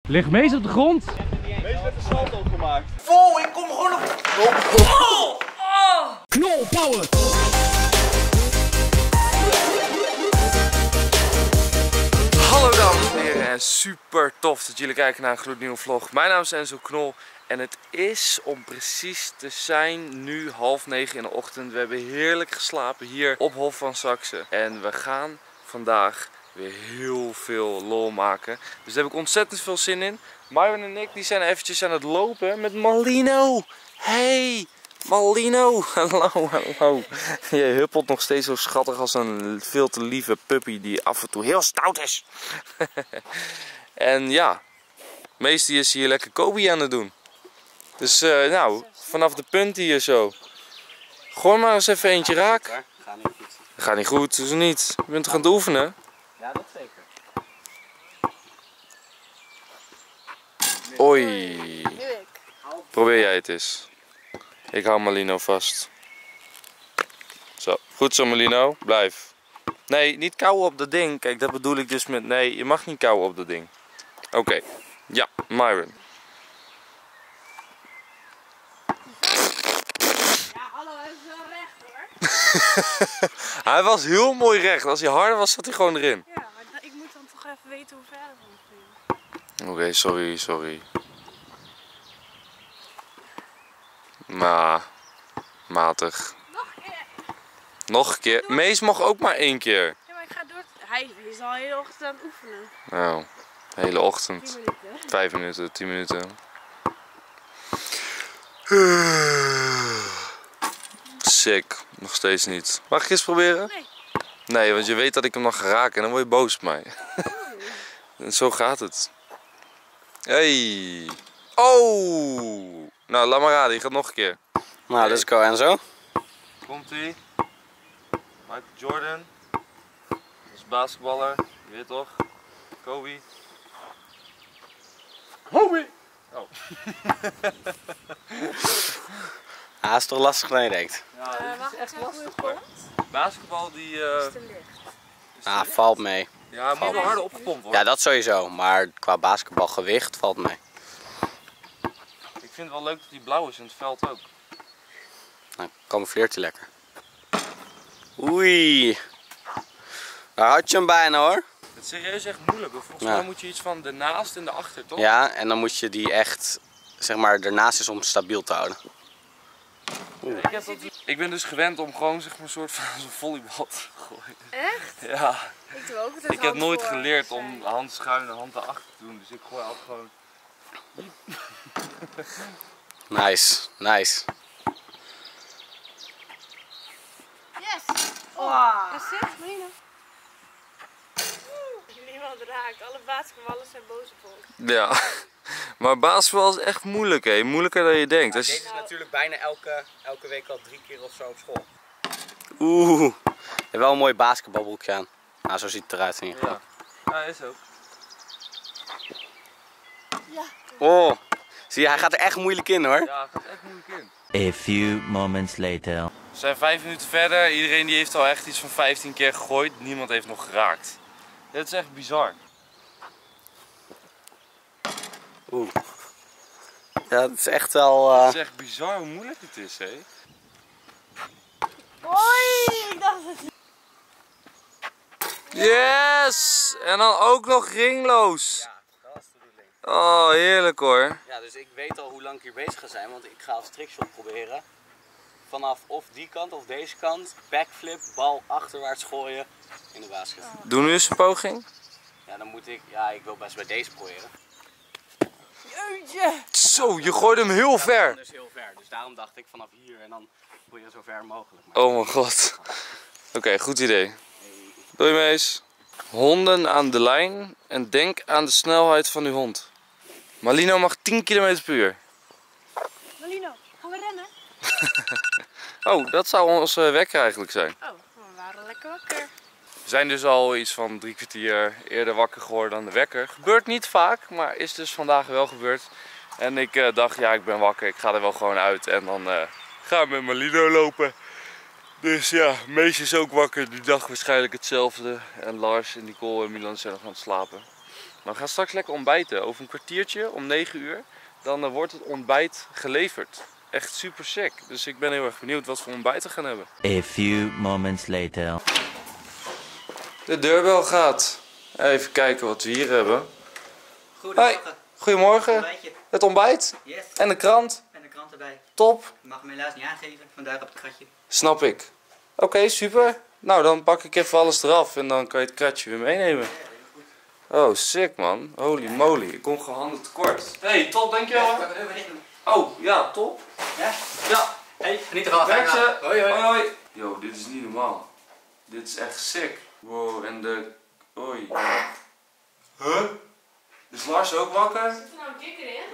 Ligt Mees op de grond? Mees heeft een salto gemaakt. Vol, ik kom gewoon op. Knol power! Hallo dames en heren en super tof dat jullie kijken naar een gloednieuwe vlog. Mijn naam is Enzo Knol en het is, om precies te zijn, nu 8:30 in de ochtend. We hebben heerlijk geslapen hier op Hof van Saxe en we gaan vandaag weer heel veel lol maken. Dus daar heb ik ontzettend veel zin in. Myron en ik die zijn eventjes aan het lopen met Malino. Hey Malino, hallo, hallo. Je huppelt nog steeds zo schattig als een veel te lieve puppy die af en toe heel stout is. En ja, meestal is hier lekker Kobe aan het doen. Dus nou, vanaf de punt hier zo. Gooi maar eens even eentje raak. Gaat niet goed. Gaat niet goed, dus niet. Je bent toch aan het oefenen? Ja, dat zeker. Oei. Probeer jij het eens. Ik hou Malino vast. Zo, goed zo Malino, blijf. Nee, niet kauwen op dat ding. Kijk, dat bedoel ik dus met... Nee, je mag niet kauwen op dat ding. Oké. Ja, Myron. Ja, hallo, hij is wel recht hoor. Hij was heel mooi recht. Als hij harder was, zat hij gewoon erin. Ja, maar ik moet dan toch even weten hoe ver het moet. Oké, sorry. Maar, matig. Nog een keer. Nog een keer. Mees mag ook maar 1 keer. Ja, maar ik ga door. Hij is al heel ochtend aan het oefenen. Nou, de hele 10 ochtend. minuten. 5 minuten, 10 minuten. Sick. Nog steeds niet. Mag ik eens proberen? Nee. Nee, want je weet dat ik hem nog ga raken en dan word je boos op mij. En zo gaat het. Hey. Oh. Nou, laat maar raden. Je gaat nog een keer. Nou, let's go Enzo. Komt-ie. Michael Jordan. Dat is basketballer. Je weet toch? Kobe. Kobe! Oh. Ah, is toch lastig dan je denkt. Ja, dit Wacht, is echt hoe lastig het hoor. komt? Basketbal die... Is te licht. Ah, valt mee. Ja, moet wel harder opgepompt worden. Ja, dat sowieso. Maar qua basketbalgewicht valt mee. Ik vind het wel leuk dat die blauw is in het veld ook. Nou, camoufleert hij lekker. Oei. Daar had je hem bijna hoor. Het is serieus echt moeilijk. Volgens mij moet je iets van ernaast en erachter, toch? Ja, en dan moet je die echt, zeg maar, ernaast is om stabiel te houden. Ik ben dus gewend om gewoon zeg maar een soort van zo'n volleybal te gooien. Echt? Ja. Ik doe ook altijd Ik heb nooit hand voor. geleerd om hand schuin en hand erachter te doen. Dus ik gooi altijd gewoon... Nice. Yes! Oh, dat zit, Marina. Niemand raakt. Alle basketballers zijn boos op ons. Ja. Maar basketbal is echt moeilijk, hè. Moeilijker dan je denkt. Als je... Deze is natuurlijk bijna elke week al 3 keer of zo op school. Oeh. Je hebt wel een mooi basketbalbroekje aan. Nou, zo ziet het eruit in ieder geval. Ja, is ook. Ja. Oh, zie je, hij gaat er echt moeilijk in hoor. Ja, het gaat echt moeilijk in. A few moments later. We zijn 5 minuten verder. Iedereen die heeft al echt iets van 15 keer gegooid. Niemand heeft nog geraakt. Dit is echt bizar. Oeh. Ja, het is echt wel... Het is echt bizar hoe moeilijk het is, hè. Hoi! Ik dacht dat... Yes! En dan ook nog ringloos. Ja, dat is de bedoeling. Oh, heerlijk hoor. Ja, dus ik weet al hoe lang ik hier bezig ga zijn, want ik ga als trickshot proberen. Vanaf of die kant of deze kant, backflip, bal achterwaarts gooien in de basket. Doe nu eens een poging. Ja, dan moet ik, ja, ik wil best bij deze proberen. Jeetje! Zo, je gooit hem heel ver. Dus heel ver, dus daarom dacht ik vanaf hier en dan gooi je zo ver mogelijk. Maar... Oh mijn god. Oké, goed idee. Doei Mees. Honden aan de lijn en denk aan de snelheid van uw hond. Malino mag 10 km per uur. Malino, gaan we rennen? Oh, dat zou onze wekker eigenlijk zijn. Oh, we waren lekker wakker. We zijn dus al iets van 3 kwartier eerder wakker geworden dan de wekker. Gebeurt niet vaak, maar is dus vandaag wel gebeurd. En ik dacht, ja, ik ben wakker, ik ga er wel gewoon uit en dan ga ik met Malino lopen. Dus ja, Mees is ook wakker, die dacht waarschijnlijk hetzelfde. En Lars en Nicole en Milan zijn nog aan het slapen. Maar we gaan straks lekker ontbijten. Over een kwartiertje, om 9 uur, dan wordt het ontbijt geleverd. Echt super sick. Dus ik ben heel erg benieuwd wat voor ontbijt we gaan hebben. A few moments later. De deurbel gaat. Even kijken wat we hier hebben. Goedemorgen. Hoi. Goedemorgen. Ontbijtje. Het ontbijt. Yes. En de krant. En de krant erbij. Top. Je mag hem helaas niet aangeven, vandaar op het kratje. Snap ik. Oké, super. Nou, dan pak ik even alles eraf en dan kan je het kratje weer meenemen. Oh, sick man. Holy moly. Ik kom gehandeld tekort. Hey, top, dankjewel. Oh, ja, top. Ja? Ja. Hey, geniet ervan. Werk ze. Hoi, hoi. Hoi, hoi. Yo, dit is niet normaal. Dit is echt sick. Wow, en de... Oei. Huh? Is Lars ook wakker? Zit er nou een kikker in?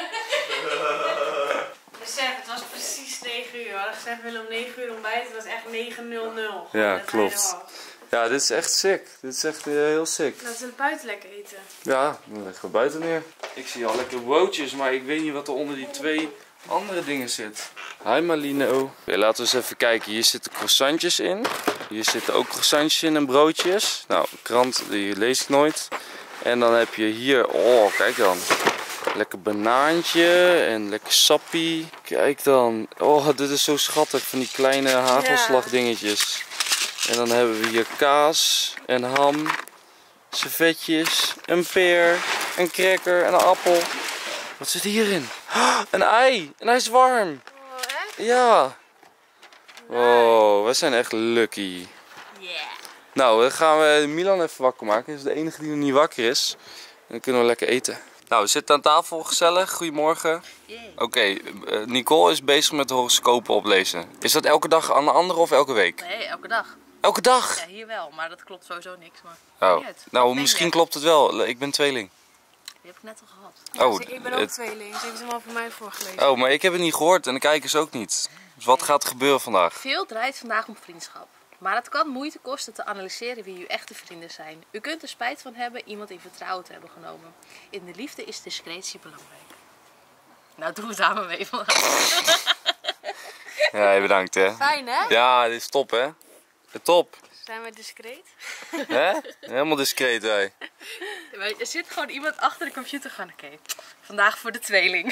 Besef, het was precies 9 uur. We hadden gezegd, we willen om 9 uur ontbijten. Het was echt 9:00. Ja, klopt. Ja, dit is echt sick. Dit is echt heel sick. Laten we buiten lekker eten. Ja, dan leggen we buiten neer. Ik zie al lekker broodjes, maar ik weet niet wat er onder die 2 andere dingen zit. Hi Malino. Oké, laten we eens even kijken. Hier zitten croissantjes in. Hier zitten ook croissantjes in en broodjes. Nou, de krant die lees ik nooit. En dan heb je hier, oh kijk dan. Lekker banaantje en lekker sappie. Kijk dan. Oh, dit is zo schattig van die kleine hagelslagdingetjes. En dan hebben we hier kaas en ham. Servetjes, een peer, een cracker en een appel. Wat zit hierin? Een ei! En hij is warm! Oh, echt? Ja! Wow, we zijn echt lucky. Yeah. Nou, dan gaan we Milan even wakker maken. Hij is de enige die nog niet wakker is. En dan kunnen we lekker eten. Nou, we zitten aan tafel, gezellig. Goedemorgen. Oké, Nicole is bezig met de horoscopen oplezen. Is dat elke dag aan de andere of elke week? Nee, elke dag. Elke dag? Ja, hier wel, maar dat klopt sowieso niks. Maar Oh, nou misschien klopt het wel. Ik ben tweeling. die heb ik net al gehad. Oh, Ik ben ook het... tweeling, dus hebben ze hem al voor mij voorgelezen. oh, maar ik heb het niet gehoord en de kijkers ook niet. Dus wat gaat er gebeuren vandaag? Veel draait vandaag om vriendschap. Maar het kan moeite kosten te analyseren wie uw echte vrienden zijn. U kunt er spijt van hebben iemand in vertrouwen te hebben genomen. In de liefde is discretie belangrijk. Nou, doen we samen mee vandaag. Ja, bedankt hè. Fijn hè? Ja, dit is top hè. Top. Zijn we discreet? Hè? Helemaal discreet wij. Er zit gewoon iemand achter de computer gaan. Oké, vandaag voor de tweeling.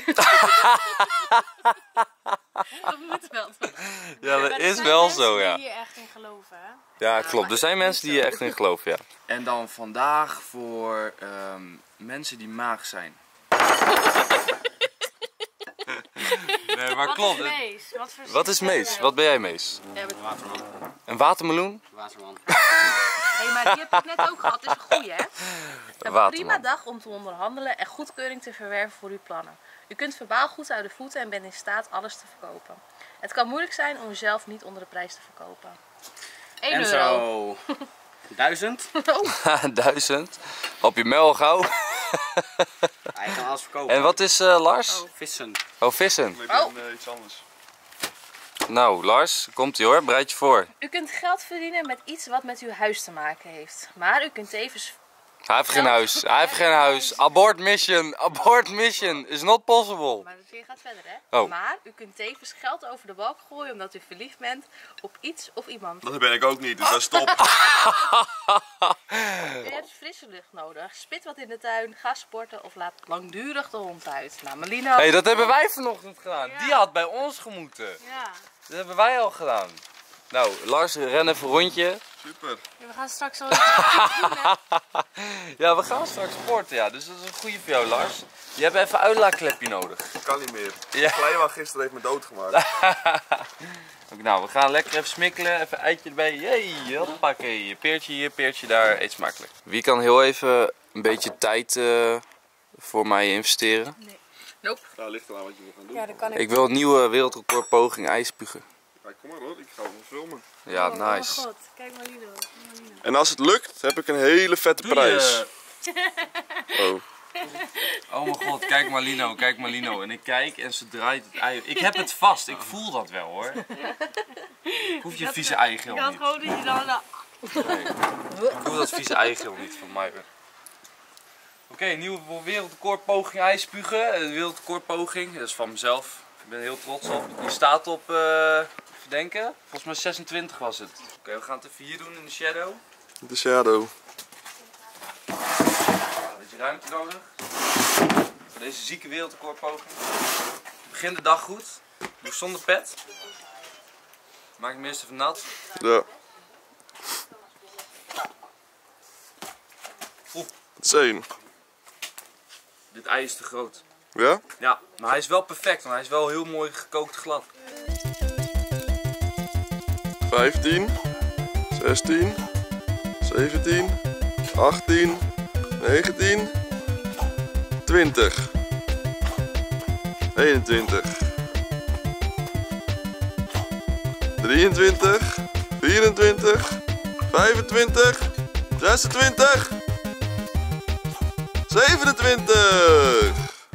Dat moet wel. Ja, dat Maar is er wel zijn zo mensen ja. die hier echt in geloven hè? Ja, klopt. Er zijn mensen die hier echt in geloven, ja. En dan vandaag voor mensen die maag zijn. Nee, maar klopt. Wat is Mees? Wat, voor Wat is Mees? Wat ben jij Mees? Een watermeloen? Waterman. Hé, maar die heb ik net ook gehad. Dat is een goeie, hè? Een Waterman. prima dag om te onderhandelen en goedkeuring te verwerven voor uw plannen. U kunt verbaal goed uit de voeten en bent in staat alles te verkopen. Het kan moeilijk zijn om uzelf niet onder de prijs te verkopen. 1 En euro. zo. 1000. 1000. Op je mel gauw. Hij kan alles verkopen. En wat is Lars? Vissen. Oh, vissen. Ik ben iets anders. Nou, Lars, komt ie hoor. Bereid je voor. U kunt geld verdienen met iets wat met uw huis te maken heeft. Maar u kunt tevens... Hij heeft geen huis. Hij heeft geen huis. Abort mission. Abort mission. Is not possible. Maar je gaat verder, hè? Oh. Maar u kunt tevens geld over de balk gooien omdat u verliefd bent op iets of iemand. Dat ben ik ook niet, dus dat stop. U hebt frisse lucht nodig. Spit wat in de tuin, ga sporten of laat langdurig de hond uit. Nou, Malino. Hé, dat hebben wij vanochtend gedaan. Die had bij ons gemoeten. Ja. Dat hebben wij al gedaan. Nou, Lars, ren even een rondje. Super. Ja, we gaan straks al iets doen hè? Ja, we gaan straks sporten, ja. Dus dat is een goede voor jou, Lars. Je hebt even een uitlaatklepje nodig. Ik kan niet meer. Ja. Klein gisteren heeft me doodgemaakt. Ook, nou, we gaan lekker even smikkelen. Even eitje erbij. Jee, hoppakee. Peertje hier, peertje daar. Eet smakelijk. Wie kan heel even een beetje tijd voor mij investeren? Nope. Nou, ligt eraan wat je wil gaan doen. Ja, dat kan ik. Ik wil een nieuwe wereldrecord poging ijspugen. Ja, kom maar hoor, ik ga hem filmen. Ja, Oh mijn nice. god, kijk Malino. En als het lukt, heb ik een hele vette prijs. Oh. Oh mijn god, kijk Malino, kijk Malino. En ik kijk en ze draait het ei. Ik heb het vast, ik voel dat wel hoor. Ik hoef je vieze eigeel Ik had niet. gewoon dat je dan... Nee. Ik hoef dat vieze eigeel niet van mij. Oké, nieuwe wereldrecordpoging ijspugen. Een wereldrecordpoging, dat is van mezelf. Ik ben er heel trots op. Die staat op, even denken, volgens mij 26 was het. Oké, we gaan het even hier doen in de shadow. De shadow. Ja, dat beetje ruimte nodig. Voor deze zieke wereldrecordpoging. Ik begin de dag goed. Doe zonder pet. Maak het meest even nat. Ja. Oeh. Het is 1. Dit ei is te groot. Ja? Ja, maar hij is wel perfect, want hij is wel heel mooi gekookt glad. 15, 16, 17, 18, 19, 20, 21, 23, 24, 25, 26, 27.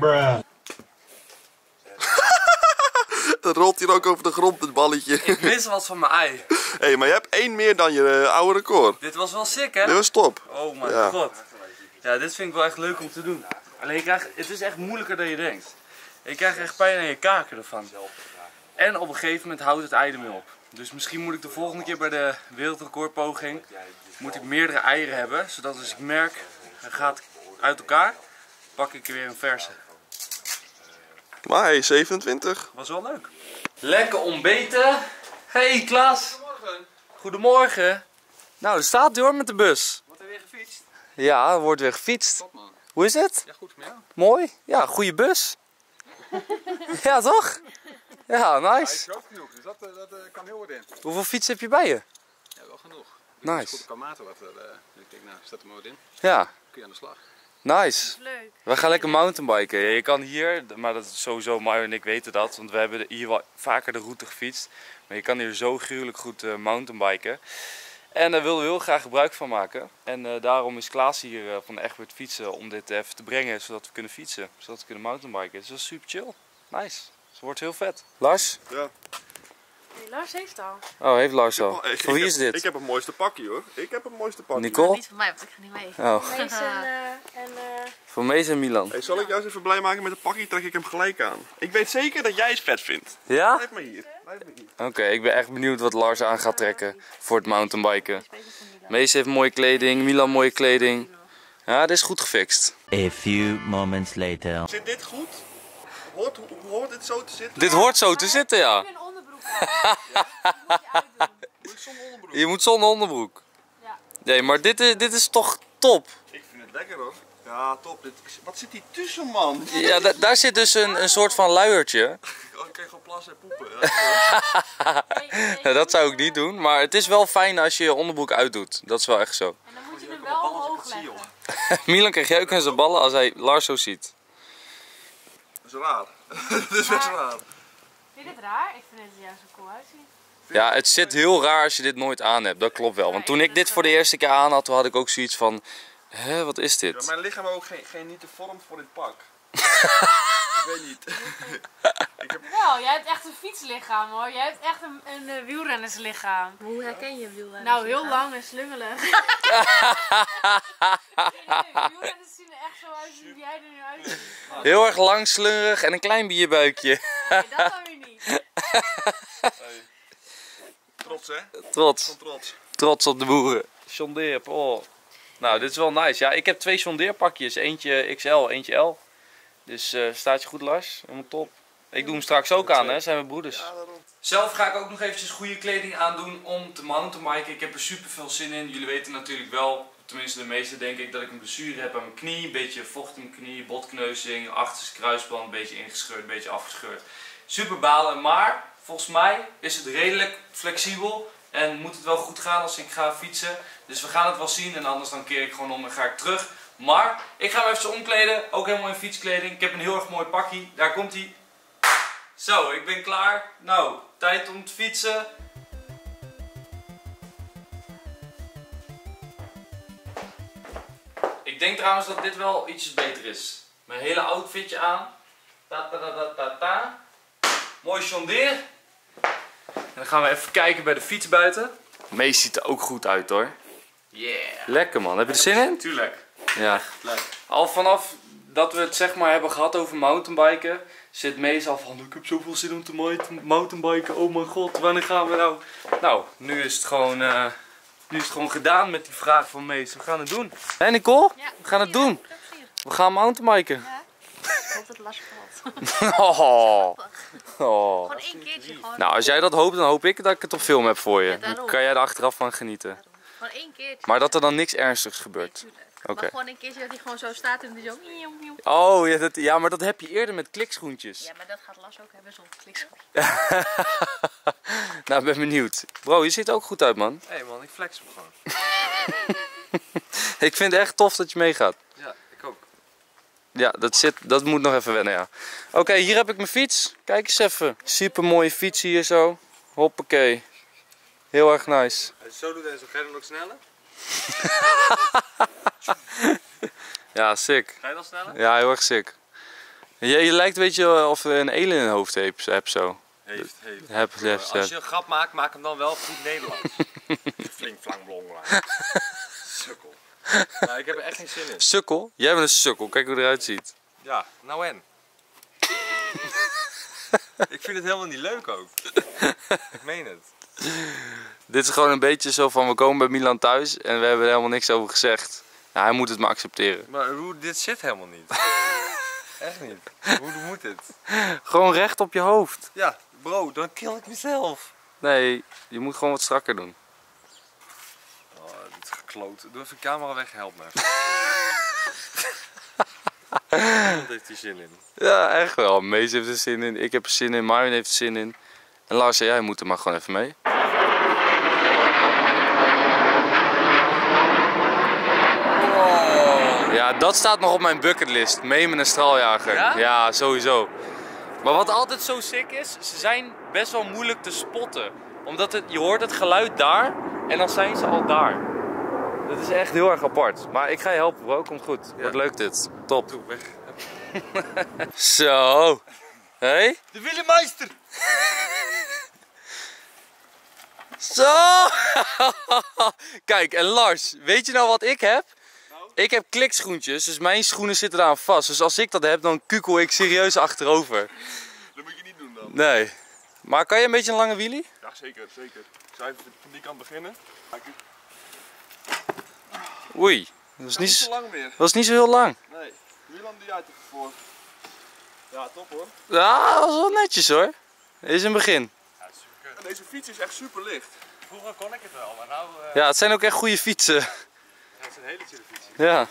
Dat rolt hier ook over de grond, het balletje. Ik mis wat van mijn ei. Hé, maar je hebt 1 meer dan je oude record. Dit was wel sick, hè? Dit was top. Oh mijn Ja. god. Ja, dit vind ik wel echt leuk om te doen. Alleen het is echt moeilijker dan je denkt. Je krijgt echt pijn aan je kaken ervan. En op een gegeven moment houdt het ei ermee op. Dus misschien moet ik de volgende keer bij de wereldrecordpoging moet ik meerdere eieren hebben. Zodat als ik merk, het gaat uit elkaar, pak ik er weer een verse. Maar hey, 27. Was wel leuk. Lekker ontbeten. Hey Klaas. Goedemorgen. Goedemorgen. Nou, daar staat hij hoor met de bus. Wordt er weer gefietst? Ja, er wordt weer gefietst. Top man. Hoe is het? Ja, goed met jou. Mooi. Ja, goede bus. Ja, toch? Ja, Hij is nice. groot genoeg, dus dat kan heel wat in. Hoeveel fietsen heb je bij je? Ja, wel genoeg. Nice. Dus goed qua maten wat. Ik denk, nou, zet er maar wat in. Ja, Kun je aan de slag. nice. Leuk. We gaan lekker mountainbiken. Je kan hier, maar dat is sowieso, Mario en ik weten dat, want we hebben hier wel vaker de route gefietst. Maar je kan hier zo gruwelijk goed mountainbiken. En daar wilden we heel graag gebruik van maken. En daarom is Klaas hier van Egbert Fietsen om dit even te brengen, zodat we kunnen fietsen. Zodat we kunnen mountainbiken. Dus dat is super chill. Nice. Dus het wordt heel vet. Lars? Ja. Nee, Lars heeft al. Oh, heeft Lars al. Ik Voor wie is dit? Ik heb het mooiste pakje hoor. Ik heb het mooiste pakje. Nicole? Niet van mij, want ik ga niet mee. Oh, Mees en voor Mees en Milan. Hey, zal ik jou eens even blij maken met een pakje? Trek ik hem gelijk aan. Ik weet zeker dat jij het vet vindt. Ja? Blijf maar hier. Blijf maar hier. Oké, ik ben echt benieuwd wat Lars aan gaat trekken voor het mountainbiken. Mees heeft mooie kleding, Milan mooie kleding. Ja, dit is goed gefixt. A few moments later. Zit dit goed? Hoort dit zo te zitten? Dit hoort zo te zitten, ja. een onderbroek aan. Moet je uitdoen. Moet ik zonder onderbroek? Je moet zonder onderbroek. Ja. Nee, maar dit is toch top? Ik vind het lekker hoor. Ja, top. Wat zit hier tussen man? Ja, daar zit dus een soort van luiertje. Oh, ik kan gewoon plassen en poepen. Nou, dat zou ik niet doen, maar het is wel fijn als je je onderbroek uitdoet. Dat is wel echt zo. En dan moet je hem wel omhoog leggen. Milan krijgt jeuk aan zijn ballen als hij Lars zo ziet. Dat is raar. Dat is best raar. Vind je dit raar? Ik vind het er juist zo cool uitzien. Ja, het zit heel raar als je dit nooit aan hebt. Dat klopt wel. Want toen ik dit voor de eerste keer aan had, toen had ik ook zoiets van... Hé, wat is Ja, dit? mijn lichaam heeft ook niet de vorm voor dit pak. Ik weet niet. Wel, jij hebt echt een fietslichaam hoor. Jij hebt echt een wielrennerslichaam. Hoe herken je wielrenners? Nou, heel lang en slungelig. Wielrenners zien er echt zo uit hoe jij er nu uitziet. Heel erg lang, slungerig en een klein bierbuikje. Nee, dat dan weer niet. Trots hè? Trots. Trots. Trots op de boeren. John Deere, oh. Nou, dit is wel nice. Ja, ik heb 2 John Deere pakjes. Eentje XL, eentje L. Dus staat je goed, Lars? Helemaal top. Ik doe hem straks ook aan, hè? Zijn we broeders. Ja, daarom. Zelf ga ik ook nog eventjes goede kleding aandoen om te mountainbiken. Ik heb er super veel zin in. Jullie weten natuurlijk wel, tenminste de meesten denk ik, dat ik een blessure heb aan mijn knie. Een beetje vocht in mijn knie, botkneuzing, achterste kruisband, een beetje ingescheurd, een beetje afgescheurd. Super balen, maar volgens mij is het redelijk flexibel. En moet het wel goed gaan als ik ga fietsen. Dus we gaan het wel zien en anders dan keer ik gewoon om en ga ik terug. Maar ik ga me even omkleden, ook helemaal in fietskleding. Ik heb een heel erg mooi pakje, daar komt hij. Zo, ik ben klaar. Nou, tijd om te fietsen. Ik denk trouwens dat dit wel ietsjes beter is. Mijn hele outfitje aan. Ta ta ta ta ta ta. Mooi John Deere. En dan gaan we even kijken bij de fiets buiten. Mees ziet er ook goed uit hoor. Yeah. Lekker man, heb je er zin in? Tuurlijk. Ja. Leuk. Al vanaf dat we het zeg maar hebben gehad over mountainbiken, zit Mees al van ik heb zoveel zin om te mountainbiken, oh mijn god, wanneer gaan we nou? Nou, nu is het gewoon gedaan met die vraag van Mees. We gaan het doen. Hé Nicole? Ja, We gaan het doen. We gaan mountainbiken. Ja. Ik hoop dat Lars valt. Oh. Oh. Gewoon 1 keertje. Gewoon. Nou, als jij dat hoopt, dan hoop ik dat ik het op film heb voor je. Ja, daarom. Dan kan jij er achteraf van genieten. Gewoon 1 keertje. Maar dat er dan niks ernstigs gebeurt. Oké. Maar gewoon 1 keertje dat hij gewoon zo staat en die zo... Oh, ja, maar dat heb je eerder met klikschoentjes. Ja, maar dat gaat Lars ook hebben zonder klikschoen. Nou, ik ben benieuwd. Bro, je ziet er ook goed uit, man. Hé man, ik flex hem gewoon. Ik vind het echt tof dat je meegaat. Ja, ik ook. Ja, dat moet nog even wennen, ja. Oké, hier heb ik mijn fiets. Kijk eens even. Super mooie fiets hier zo. Hoppakee. Heel erg nice. Als je het zo doet, dan ga je dan ook sneller? Ja, sick. Ga je dan sneller? Ja, heel erg sick. Je lijkt, weet je, of je een alien in het hoofd hebt zo. Heeft. Als je een grap maakt, maak hem dan wel goed Nederlands. Flink, flang, blong, sukkel. Nou, ik heb er echt geen zin in. Sukkel? Jij bent een sukkel. Kijk hoe eruit ziet. Ja, nou en? Ik vind het helemaal niet leuk ook. Ik meen het. Dit is gewoon een beetje zo van, we komen bij Milan thuis en we hebben er helemaal niks over gezegd. Nou, hij moet het maar accepteren. Maar dit zit helemaal niet. Echt niet. Hoe moet dit? Gewoon recht op je hoofd. Ja, bro, dan kill ik mezelf. Nee, je moet gewoon wat strakker doen. Oh, dit is gekloot. Doe even de camera weg, help me. Niemand heeft hier zin in. Ja, echt wel. Mees heeft er zin in, ik heb er zin in, Marvin heeft er zin in. En Lars zei, jij moet er maar gewoon even mee. Oh. Ja, dat staat nog op mijn bucketlist. Mee met een straaljager. Ja? Ja, sowieso. Maar wat altijd zo sick is, ze zijn best wel moeilijk te spotten. Omdat je hoort het geluid daar en dan zijn ze al daar. Dat is echt heel erg apart. Maar ik ga je helpen, bro. Komt goed. Ja. Wordt leuk dit. Top. Doe, weg. Zo. Hey? De Willemeister! Zo! Kijk, en Lars, weet je nou wat ik heb? Ik heb klikschoentjes, dus mijn schoenen zitten daar aan vast. Dus als ik dat heb, dan kukel ik serieus achterover. Dat moet je niet doen dan. Nee. Maar kan je een beetje een lange wielie? Ja, zeker, zeker. Ik zou even van die kant beginnen. Oei, dat was Niet niet, zo lang meer. dat was niet zo heel lang. Nee, Milan die uit ervoor. Ja, top hoor. Ja, dat was wel netjes hoor. Dit is een begin. En deze fiets is echt super licht. Vroeger kon ik het wel, maar nou... Ja, het zijn ook echt goede fietsen. Het is een hele chille fiets. Ja.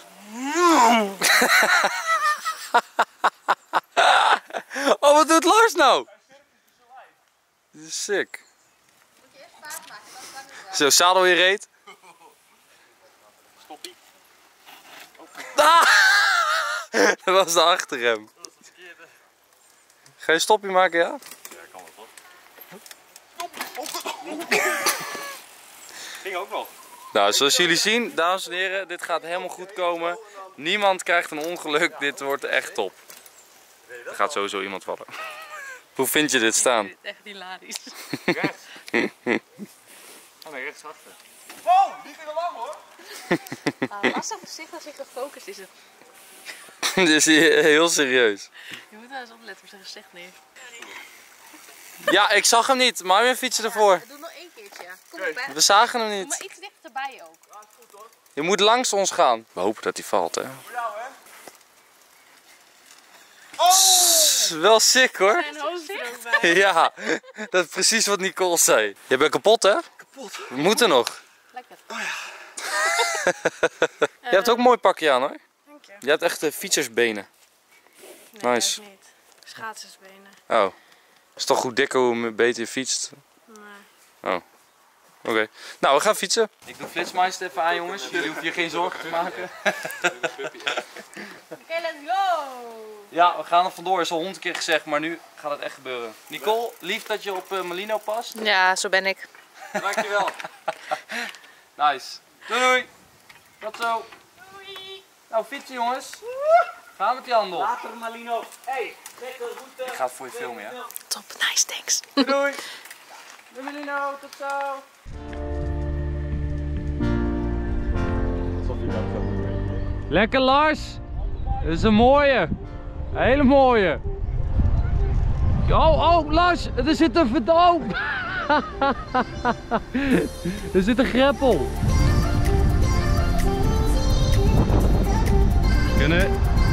Oh, wat doet Lars nou? Dit is sick. Moet je eerst paard maken, dan kan het wel. Zo, zadel weer reed. Stoppie. Ah! Dat was de achterrem. Dat is het verkeerde. Ga je een stopje maken, ja? Ja, kan wel toch? Ging ook nog. Nou, zoals jullie zien, dames en heren, dit gaat helemaal goed komen. Niemand krijgt een ongeluk, dit wordt echt top. Er gaat sowieso iemand vallen. Hoe vind je dit staan? Dit is echt hilarisch. Rechts. Oh nee, rechts achter. Wow, die ging al lang hoor. Lastig gezicht als ik gefocust is. Dit is heel serieus. Je moet nou eens opletten op zijn gezicht nu. Ja, ik zag hem niet, maar mijn fietsen ervoor. Doe nog 1 keertje. Kom op, hè. We zagen hem Doe niet. maar iets dichterbij ook. Je moet langs ons gaan. We hopen dat hij valt, hè. Voor jou hè. Is wel sick hoor. En hoofd er ook bij. Ja, dat is precies wat Nicole zei. Je bent kapot, hè? Kapot. We moeten nog. Lekker. Je hebt ook een mooi pakje aan hoor. Dank je. Je hebt echt fietsersbenen. Nee, Nice. juist niet. Schaatsensbenen. Oh. Is toch goed dikker hoe beter je fietst? Nee. Oh. Oké. Nou, we gaan fietsen. Ik doe Flitsmeister even aan jongens. Jullie hoeven je geen zorgen te maken. Oké, let's go! Ja, we gaan er vandoor. Is al 100 keer gezegd, maar nu gaat het echt gebeuren. Nicole, lief dat je op Malino past. Ja, zo ben ik. Dankjewel. Nice. Doei doei. Tot zo. Doei! Nou, fietsen jongens. Gaan met die handel. Later Malino. Hey, lekker goed. Ik ga het voor je filmen, ja? Top, nice, thanks. Doei doei. Doei Malino, tot zo. Lekker Lars. Dat is een mooie. Een hele mooie. Oh, oh Lars, er zit een verdoop. Er zit een greppel. Kunnen.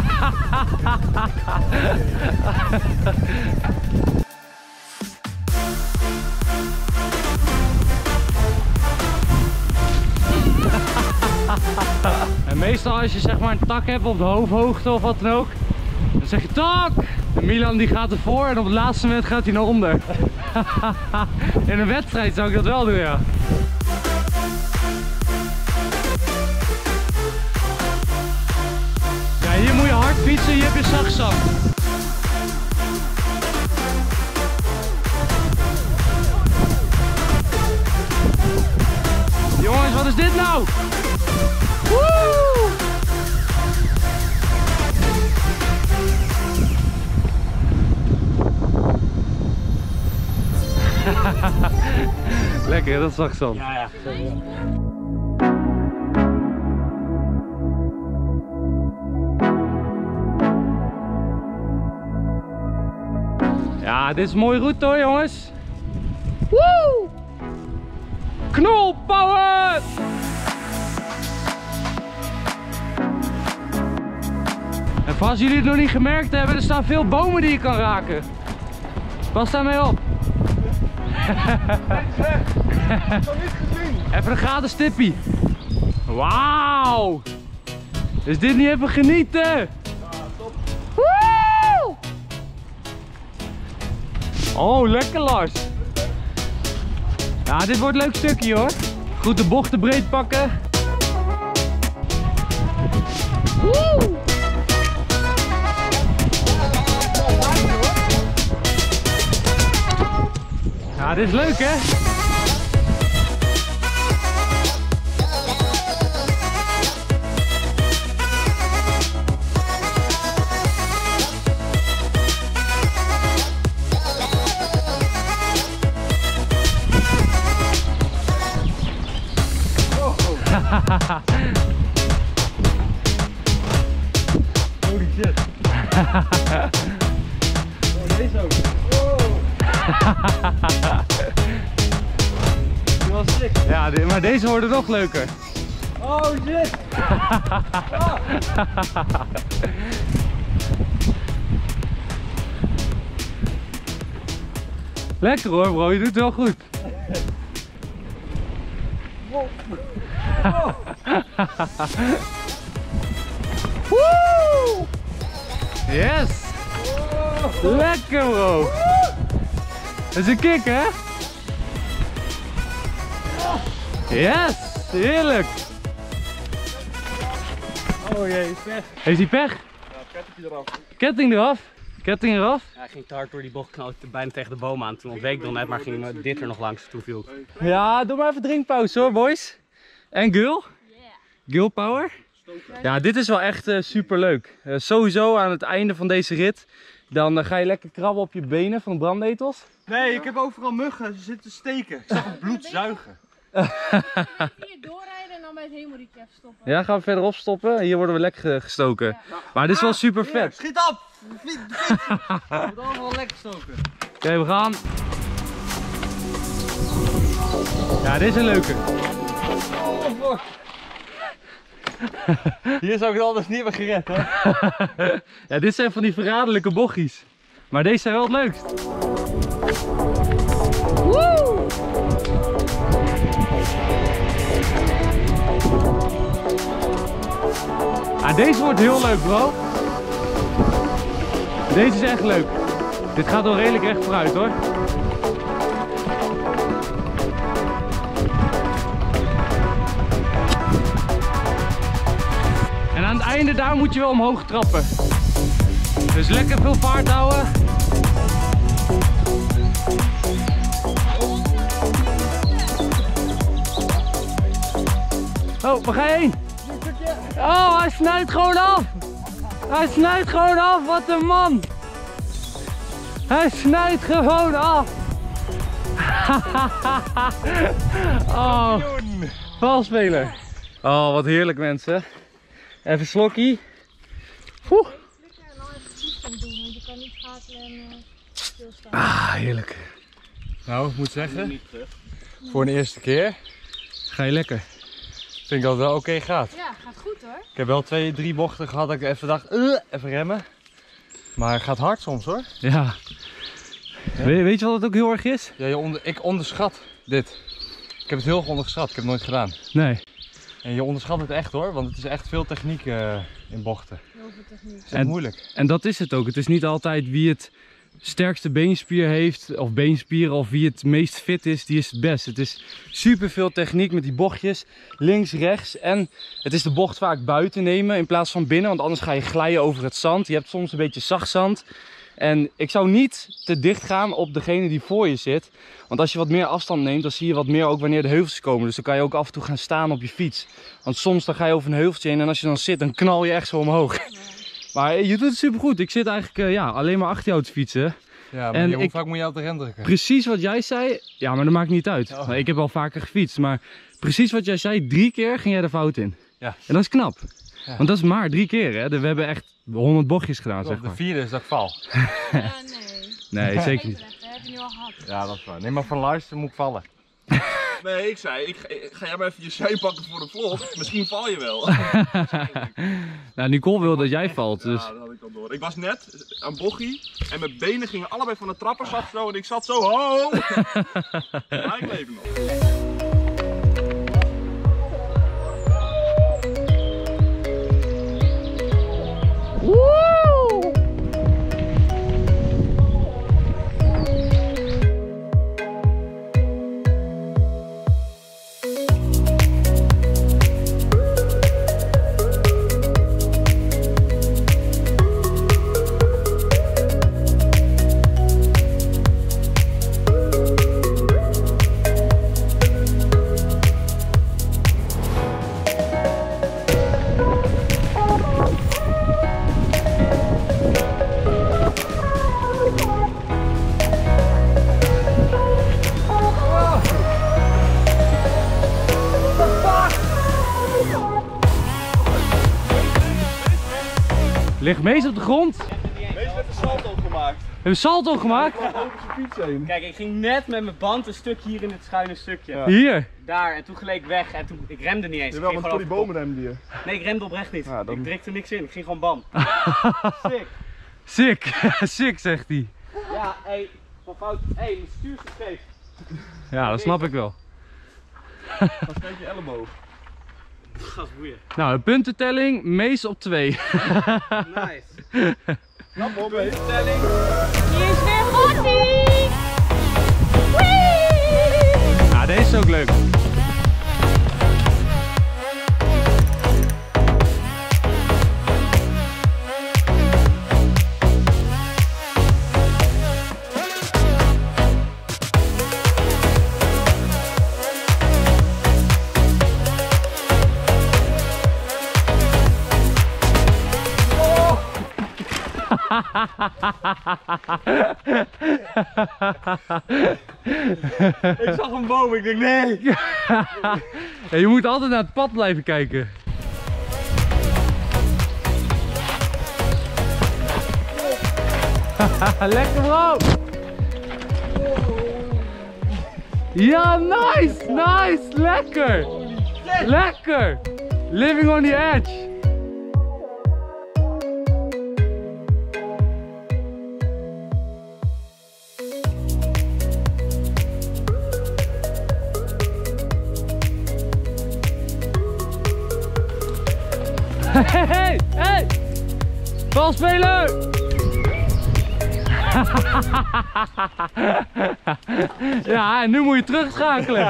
En meestal als je zeg maar een tak hebt op de hoofdhoogte of wat dan ook, dan zeg je tak! En Milan die gaat ervoor en op het laatste moment gaat hij naar onder. In een wedstrijd zou ik dat wel doen, ja. Ja, hier moet je hard fietsen, hier heb je zagzak. Jongens, wat is dit nou? Woe! Lekker, dat zag zo. Ja, ja. Ja, dit is een mooie route hoor, jongens. Woe! Knol power! En voor als jullie het nog niet gemerkt hebben, er staan veel bomen die je kan raken. Pas daarmee op. Even een gratis tippie. Wauw! Is dit niet even genieten? Ja, top. Woe! Oh, lekker Lars. Ja, dit wordt een leuk stukje hoor. Goed de bochten breed pakken. Woe! Ja, dit is leuk hè? Holy shit. Oh, deze ook. Ja, maar deze worden nog leuker. Oh shit! Lekker hoor bro, je doet het wel goed. Woe! Yes! Lekker bro! Dat is een kick hè? Yes! Heerlijk! Oh jee, pech. Heeft hij pech? Ja, ketting eraf. Ketting eraf? Ketting eraf? Ja, hij ging te hard door die bocht, knalde bijna tegen de boom aan. Toen ontweek ik nog net, maar ging dit er nog langs. Toen viel ik. Ja, doe maar even drinkpauze hoor boys. En Gul? Gul Power? Ja, dit is wel echt super leuk. Sowieso aan het einde van deze rit, dan ga je lekker krabben op je benen van de brandnetels. Nee, ik heb overal muggen, ze zitten steken. Ik zag het bloed zuigen. Hier doorrijden en dan bij het hemelrietje even stoppen. Ja, gaan we verderop stoppen. Hier worden we lekker gestoken. Ja. Maar dit is wel super vet. Schiet op! Het wordt allemaal lekker gestoken. Oké, we gaan. Ja, dit is een leuke. Hier zou ik het anders niet meer gered hè. Ja, dit zijn van die verraderlijke bochtjes. Maar deze zijn wel het leukst. Woe! Ah, deze wordt heel leuk bro. Deze is echt leuk. Dit gaat wel redelijk recht vooruit hoor. En aan het einde daar moet je wel omhoog trappen. Dus lekker veel vaart houden. Oh, waar ga je heen? Oh, hij snijdt gewoon af. Hij snijdt gewoon af, wat een man. Hij snijdt gewoon af. Oh, valspeler. Oh, wat heerlijk mensen. Even slokkie. Oeh. Je kan niet schakelen en stilstaan. Ah, heerlijk. Nou, ik moet zeggen, voor de eerste keer ga je lekker. Vind ik dat het wel oké gaat. Ja, gaat goed hoor. Ik heb wel 2-3 bochten gehad dat ik even dacht, even remmen. Maar het gaat hard soms hoor. Ja. Weet je wat het ook heel erg is? Ja, ik onderschat dit. Ik heb het heel erg onderschat, ik heb het nooit gedaan. Nee. En je onderschat het echt hoor, want het is echt veel techniek in bochten. Heel veel techniek. Het is echt moeilijk. En dat is het ook. Het is niet altijd wie het sterkste beenspier heeft, of beenspieren, of wie het meest fit is, die is het best. Het is super veel techniek met die bochtjes, links, rechts. En het is de bocht vaak buiten nemen in plaats van binnen, want anders ga je glijden over het zand. Je hebt soms een beetje zacht zand. En ik zou niet te dicht gaan op degene die voor je zit. Want als je wat meer afstand neemt, dan zie je wat meer ook wanneer de heuvels komen. Dus dan kan je ook af en toe gaan staan op je fiets. Want soms dan ga je over een heuveltje heen en als je dan zit, dan knal je echt zo omhoog. Maar je doet het super goed. Ik zit eigenlijk alleen maar achter jou te fietsen. Ja, maar hoe vaak moet je op de rem drukken? Precies wat jij zei, ja, maar dat maakt niet uit. Oh. Ik heb al vaker gefietst, maar precies wat jij zei, 3 keer ging jij de fout in. Ja. En dat is knap. Ja. Want dat is maar 3 keer, hè. We hebben echt 100 bochtjes gedaan, zeg maar. De 4e is dat ik val. Nee. Nee, zeker niet. Dat heb je nu al gehad. Ja, dat is waar. Nee, maar van luisteren moet ik vallen. Nee, ik zei, ga jij maar even je sein pakken voor de vlog. Misschien val je wel. Nou, Nicole wil dat jij valt, dus... Ja, dat had ik al door. Ik was net aan bochie en mijn benen gingen allebei van de trappers af zo en ik zat zo hoog. Maar ik leef nog. Ligt Mees op de grond? Mees heeft een salto gemaakt. Heb je salto gemaakt? Kijk, ik ging net met mijn band een stuk hier in het schuine stukje. Ja. Hier? Daar, en toen gleed ik weg en toen, ik remde niet eens. Jawel, want voor die bomen remde je. Nee, ik remde oprecht niet. Ja, dan... Ik drukte niks in, ik ging gewoon bam. Sick. Sick, sick zegt hij. Ja, hé, van fout. Hé, mijn stuur is scheef. Ja, dat snap ik wel. Dan steek je elleboog. Dat is boeien. Nou, de puntentelling, Mees op 2. Nice. Knap hoor, puntentelling. Hier is weer Gotti! Ja, deze is ook leuk. Ik zag een boom, ik denk nee. Ja, je moet altijd naar het pad blijven kijken. Lekker bro! Ja, nice! Nice! Lekker! Lekker! Living on the edge! Hey, hey! Valspeler! Ja, en nu moet je terugschakelen.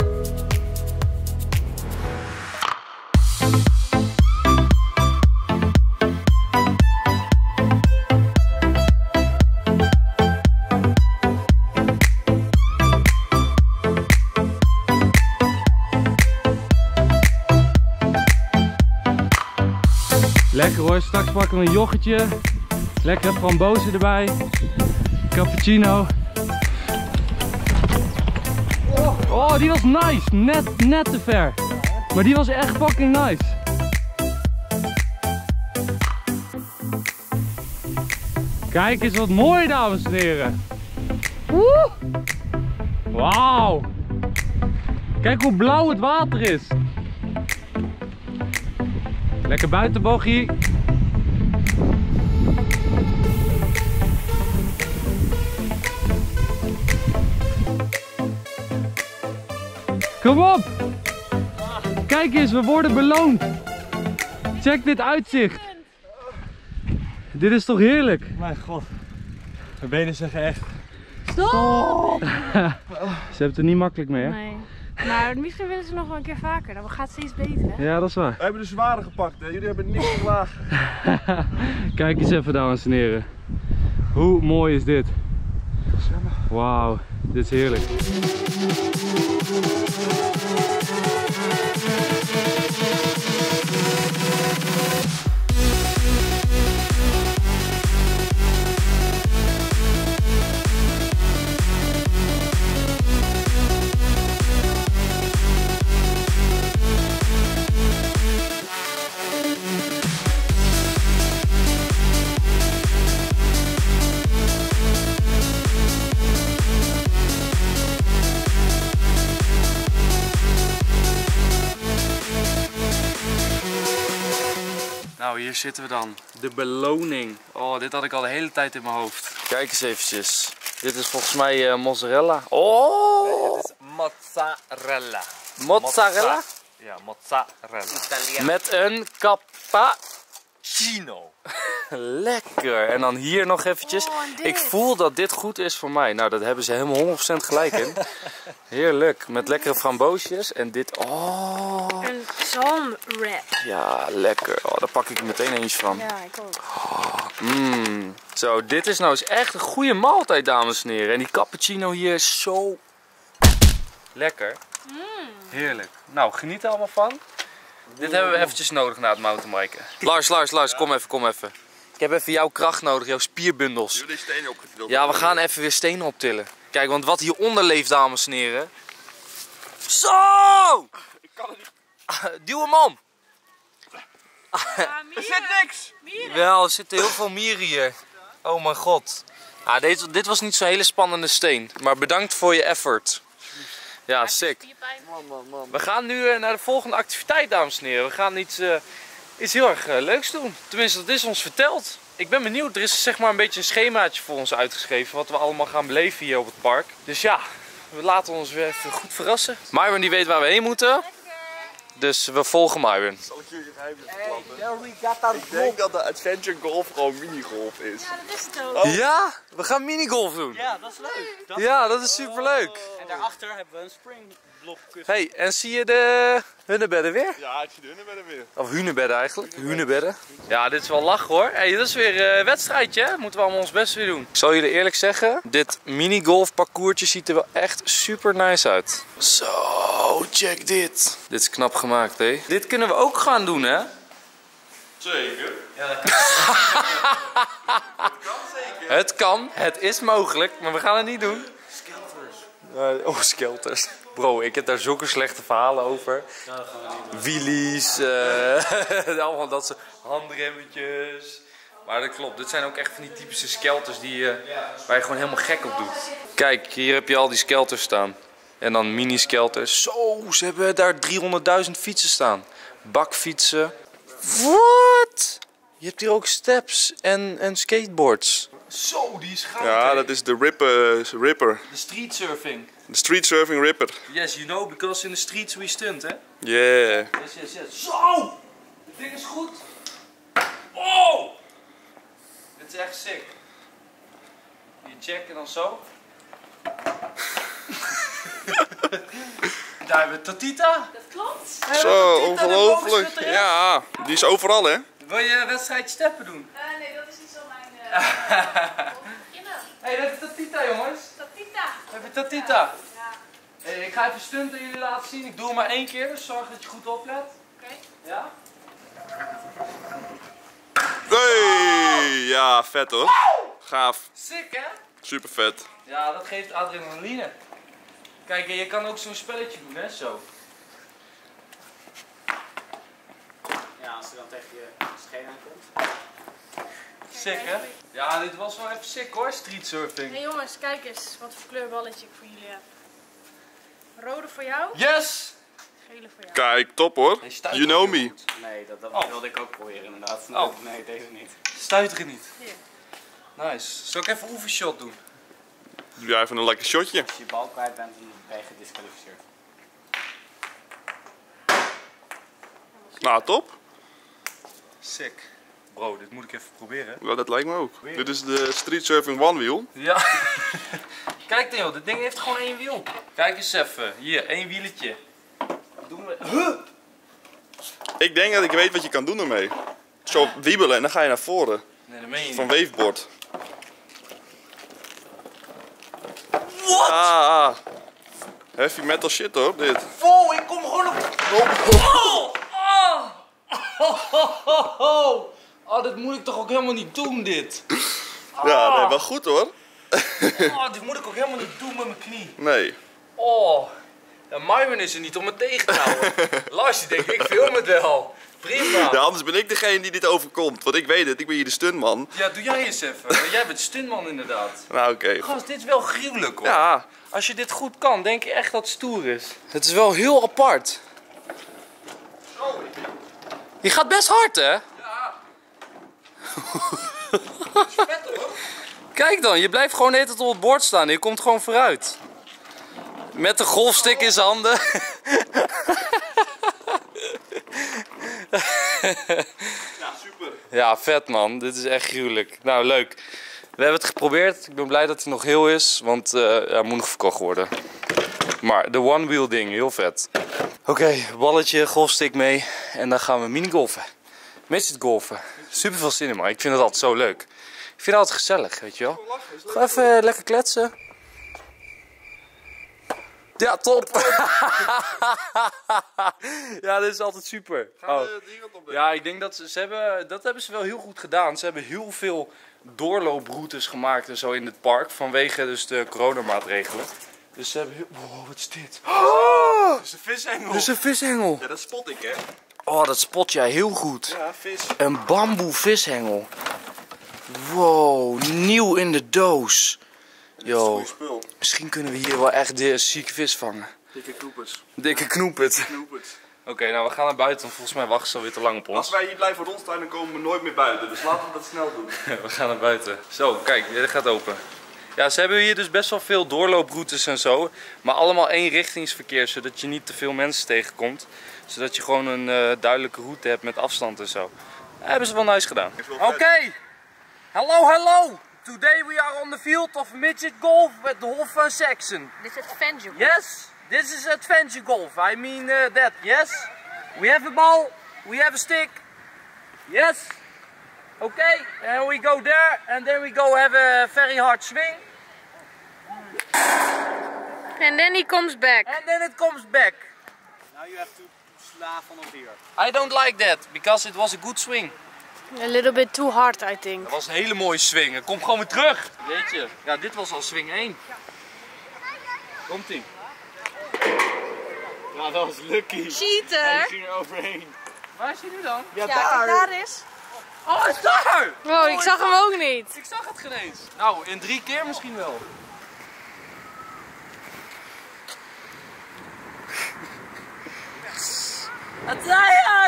Lekker hoor, straks pakken we een yoghurtje. Lekkere frambozen erbij. Cappuccino. Oh, die was nice. Net te ver. Maar die was echt fucking nice. Kijk eens wat mooi, dames en heren. Wauw. Kijk hoe blauw het water is. Lekker buiten, bochie. Kom op! Kijk eens, we worden beloond. Check dit uitzicht. Dit is toch heerlijk? Mijn god. Mijn benen zeggen echt. Stop! Ze hebben het er niet makkelijk mee, hè? Nee. Maar misschien willen ze nog wel een keer vaker. Dan gaat het steeds beter, hè? Ja, dat is waar. We hebben de zware gepakt, hè. Jullie hebben niks gewaagd. Kijk eens even, dames en heren. Hoe mooi is dit? Wauw, dit is heerlijk. Nou, hier zitten we dan. De beloning. Oh, dit had ik al de hele tijd in mijn hoofd. Kijk eens eventjes. Dit is volgens mij mozzarella. Oh! Nee, het is mozzarella. Mozzarella? Ja, mozzarella. Met een cappuccino. Lekker. En dan hier nog eventjes. Ik voel dat dit goed is voor mij. Nou, dat hebben ze helemaal 100% gelijk in. Heerlijk. Met lekkere framboosjes. En dit. Oh. Een zalmwrap. Ja, lekker. Oh, daar pak ik er meteen eentje van. Ja, ik ook. Zo, dit is nou eens echt een goede maaltijd, dames en heren. En die cappuccino hier is zo lekker. Heerlijk. Nou, geniet er allemaal van. Dit hebben we eventjes nodig na het mountainbiken. Lars, kom even. Ik heb even jouw kracht nodig, jouw spierbundels. Jullie stenen opgetild. Ja, we gaan even weer stenen optillen. Kijk, want wat hieronder leeft, dames en heren. Zo! Ik kan het niet. Duw hem om. Er zit niks. Wel, er zitten heel veel mieren hier. Oh mijn god. Ah, dit was niet zo'n hele spannende steen. Maar bedankt voor je effort. Ja, sick. Man. We gaan nu naar de volgende activiteit, dames en heren. We gaan iets heel erg leuks doen. Tenminste, dat is ons verteld. Ik ben benieuwd. Er is zeg maar een beetje een schemaatje voor ons uitgeschreven. Wat we allemaal gaan beleven hier op het park. Dus ja, we laten ons weer even goed verrassen. Myron die weet waar we heen moeten. Dus we volgen Myron. Zal ik jullie geheim verklappen? Ik denk dat de Adventure Golf gewoon minigolf is. Ja, dat is het ook. Ja, we gaan minigolf doen. Ja, dat is leuk. Ja, dat is superleuk. En daarachter hebben we een springblok kussen. Hey, en zie je de hunebedden weer? Ja, ik zie de hunebedden weer. Of hunebedden eigenlijk. Hunebedden. Ja, dit is wel lachen hoor. Hey, dat is weer een wedstrijdje, hè? Moeten we allemaal ons best weer doen. Ik zal jullie eerlijk zeggen, dit minigolf parcoursje ziet er wel echt super nice uit. Zo, check dit. Dit is knap gemaakt, hè? Dit kunnen we ook gaan doen, hè? Zeker. Ja, dat Kan zeker. Het kan, het is mogelijk, maar we gaan het niet doen. Oh, skelters. Bro, ik heb daar zulke slechte verhalen over. gaan we niet doen. Wheelies, allemaal dat soort handremmetjes. Maar dat klopt, dit zijn ook echt van die typische skelters waar je gewoon helemaal gek op doet. Kijk, hier heb je al die skelters staan. En dan mini-skelters. Zo, ze hebben daar 300.000 fietsen staan. Bakfietsen. Wat? Je hebt hier ook steps en skateboards. Zo, die is gaaf. Ja, dat is de Ripper. De street surfing. De street surfing Ripper. Yes, you know, because in the streets we stunt, hè? Yeah. Yes. Zo! Dit ding is goed. Oh! Dit is echt sick. Je check en dan zo. Daar hebben we Tatita. Dat klopt. Zo, ongelooflijk. Ja, die is overal, hè? Wil je een wedstrijdje steppen doen? Nee, dat is niet zo mijn... Hé, dat is Tatita, jongens. Tatita. Dat is Tatita. Ja. Hey, ik ga even stunten jullie laten zien. Ik doe hem maar 1 keer, dus zorg dat je goed oplet. Oké. Ja? Hey, ja, vet hoor. Gaaf. Sick, hè? Super vet. Ja, dat geeft adrenaline. Kijk, en je kan ook zo'n spelletje doen, hè? Zo. Ja, als er dan tegen je scheen aankomt. Sick, hè? Ja, dit was wel even sick hoor, street surfing. Hey jongens, kijk eens wat voor kleurballetje ik voor jullie heb. Rode voor jou. Yes! Gele voor jou. Kijk, top hoor. Hij stuit You know me. Nee, dat Oh. wilde ik ook proberen inderdaad. Oh. Nee, deze niet. Stuiteren niet. Hier. Nice. Zal ik even oefenshot doen? Doe jij even een lekker shotje. Als je bal kwijt bent, dan ben je gedisqualificeerd. Nou, top. Sick. Bro, dit moet ik even proberen. Ja, dat lijkt me ook. Dit is de Street Surfing One Wheel. Ja. Kijk Theo, dit ding heeft gewoon 1 wiel. Kijk eens even. Hier, 1 wieletje. Doen we... Huh? Ik denk dat ik weet wat je kan doen ermee. Zo wiebelen en dan ga je naar voren. Nee, dat meen je Van niet. waveboard. What? Ah. Heavy metal shit hoor, dit. Wow, ik kom gewoon op... Oh! Oh, dit moet ik toch ook helemaal niet doen, dit? Ja, nee, wel goed hoor. Oh, dit moet ik ook helemaal niet doen met mijn knie. Nee. Oh, ja, Myron is er niet om me tegen te houden. Lars, die denkt, ik film het wel. Prima. Ja, anders ben ik degene die dit overkomt. Want ik weet het, ik ben hier de stuntman. Ja, doe jij eens even. Want jij bent stuntman inderdaad. Nou, oké. Gast, dit is wel gruwelijk hoor. Ja. Als je dit goed kan, denk je echt dat het stoer is. Het is wel heel apart. Je gaat best hard, hè? Ja. Kijk dan, je blijft gewoon de hele tijd op het bord staan. Je komt gewoon vooruit. Met de golfstick in zijn handen. Ja, super. Ja, vet man. Dit is echt gruwelijk. Nou, leuk. We hebben het geprobeerd. Ik ben blij dat hij nog heel is, want hij moet nog verkocht worden. Maar de one wheel ding, heel vet. Oké, balletje, golfstick mee en dan gaan we minigolfen. Midget golfen. Super veel zin in, man. Ik vind het altijd zo leuk. Ik vind het altijd gezellig, weet je wel. Gewoon even lekker kletsen. Ja, top. Ja, dit is altijd super. Gaan we die kant op? Ja, ik denk dat ze hebben, dat hebben ze wel heel goed gedaan. Ze hebben heel veel doorlooproutes gemaakt en zo in het park vanwege dus de coronamaatregelen. Dus ze hebben heel... Wow, wat is dit? Dat is een vishengel. Dit is een vishengel. Ja, dat spot ik hè. Oh, dat spot jij heel goed. Ja, vis. Een bamboe vishengel. Wow, nieuw in de doos. Yo, Goeie spul. misschien kunnen we hier wel echt de zieke vis vangen. Dikke knoepers. Dikke knoepet. Oké, nou we gaan naar buiten, want volgens mij wachten ze alweer te lang op ons. Als wij hier blijven rondstaan, dan komen we nooit meer buiten. Dus laten we dat snel doen. We gaan naar buiten. Zo, kijk, dit gaat open. Ja, ze hebben hier dus best wel veel doorlooproutes en zo. Maar allemaal eenrichtingsverkeer, zodat je niet te veel mensen tegenkomt. Zodat je gewoon een duidelijke route hebt met afstand en zo. Dat hebben ze wel nice gedaan. Oké. Hello, hello. Today we are on the field of midget golf with the whole fun section. Dit is adventure. Yes, this is adventure golf. I mean that, yes. We have a ball, we have a stick. Yes. Okay, and we go there and then we go have a very hard swing. And then he comes back. And then it comes back. Now you have to sla vanaf hier. I don't like that, because it was a good swing. A little bit too hard, I think. Dat was een hele mooie swing. Het komt gewoon weer terug. Weet je, ja, dit was al swing 1. Komt ie. Ja, dat was lucky. Cheater! ging er overheen. Waar is hij nu dan? Ja, kijk, daar is. Oh, hij is daar! Wow, ik zag hem ook niet. Ik zag het geen eens. Nou, in 3 keer misschien wel. Matthias!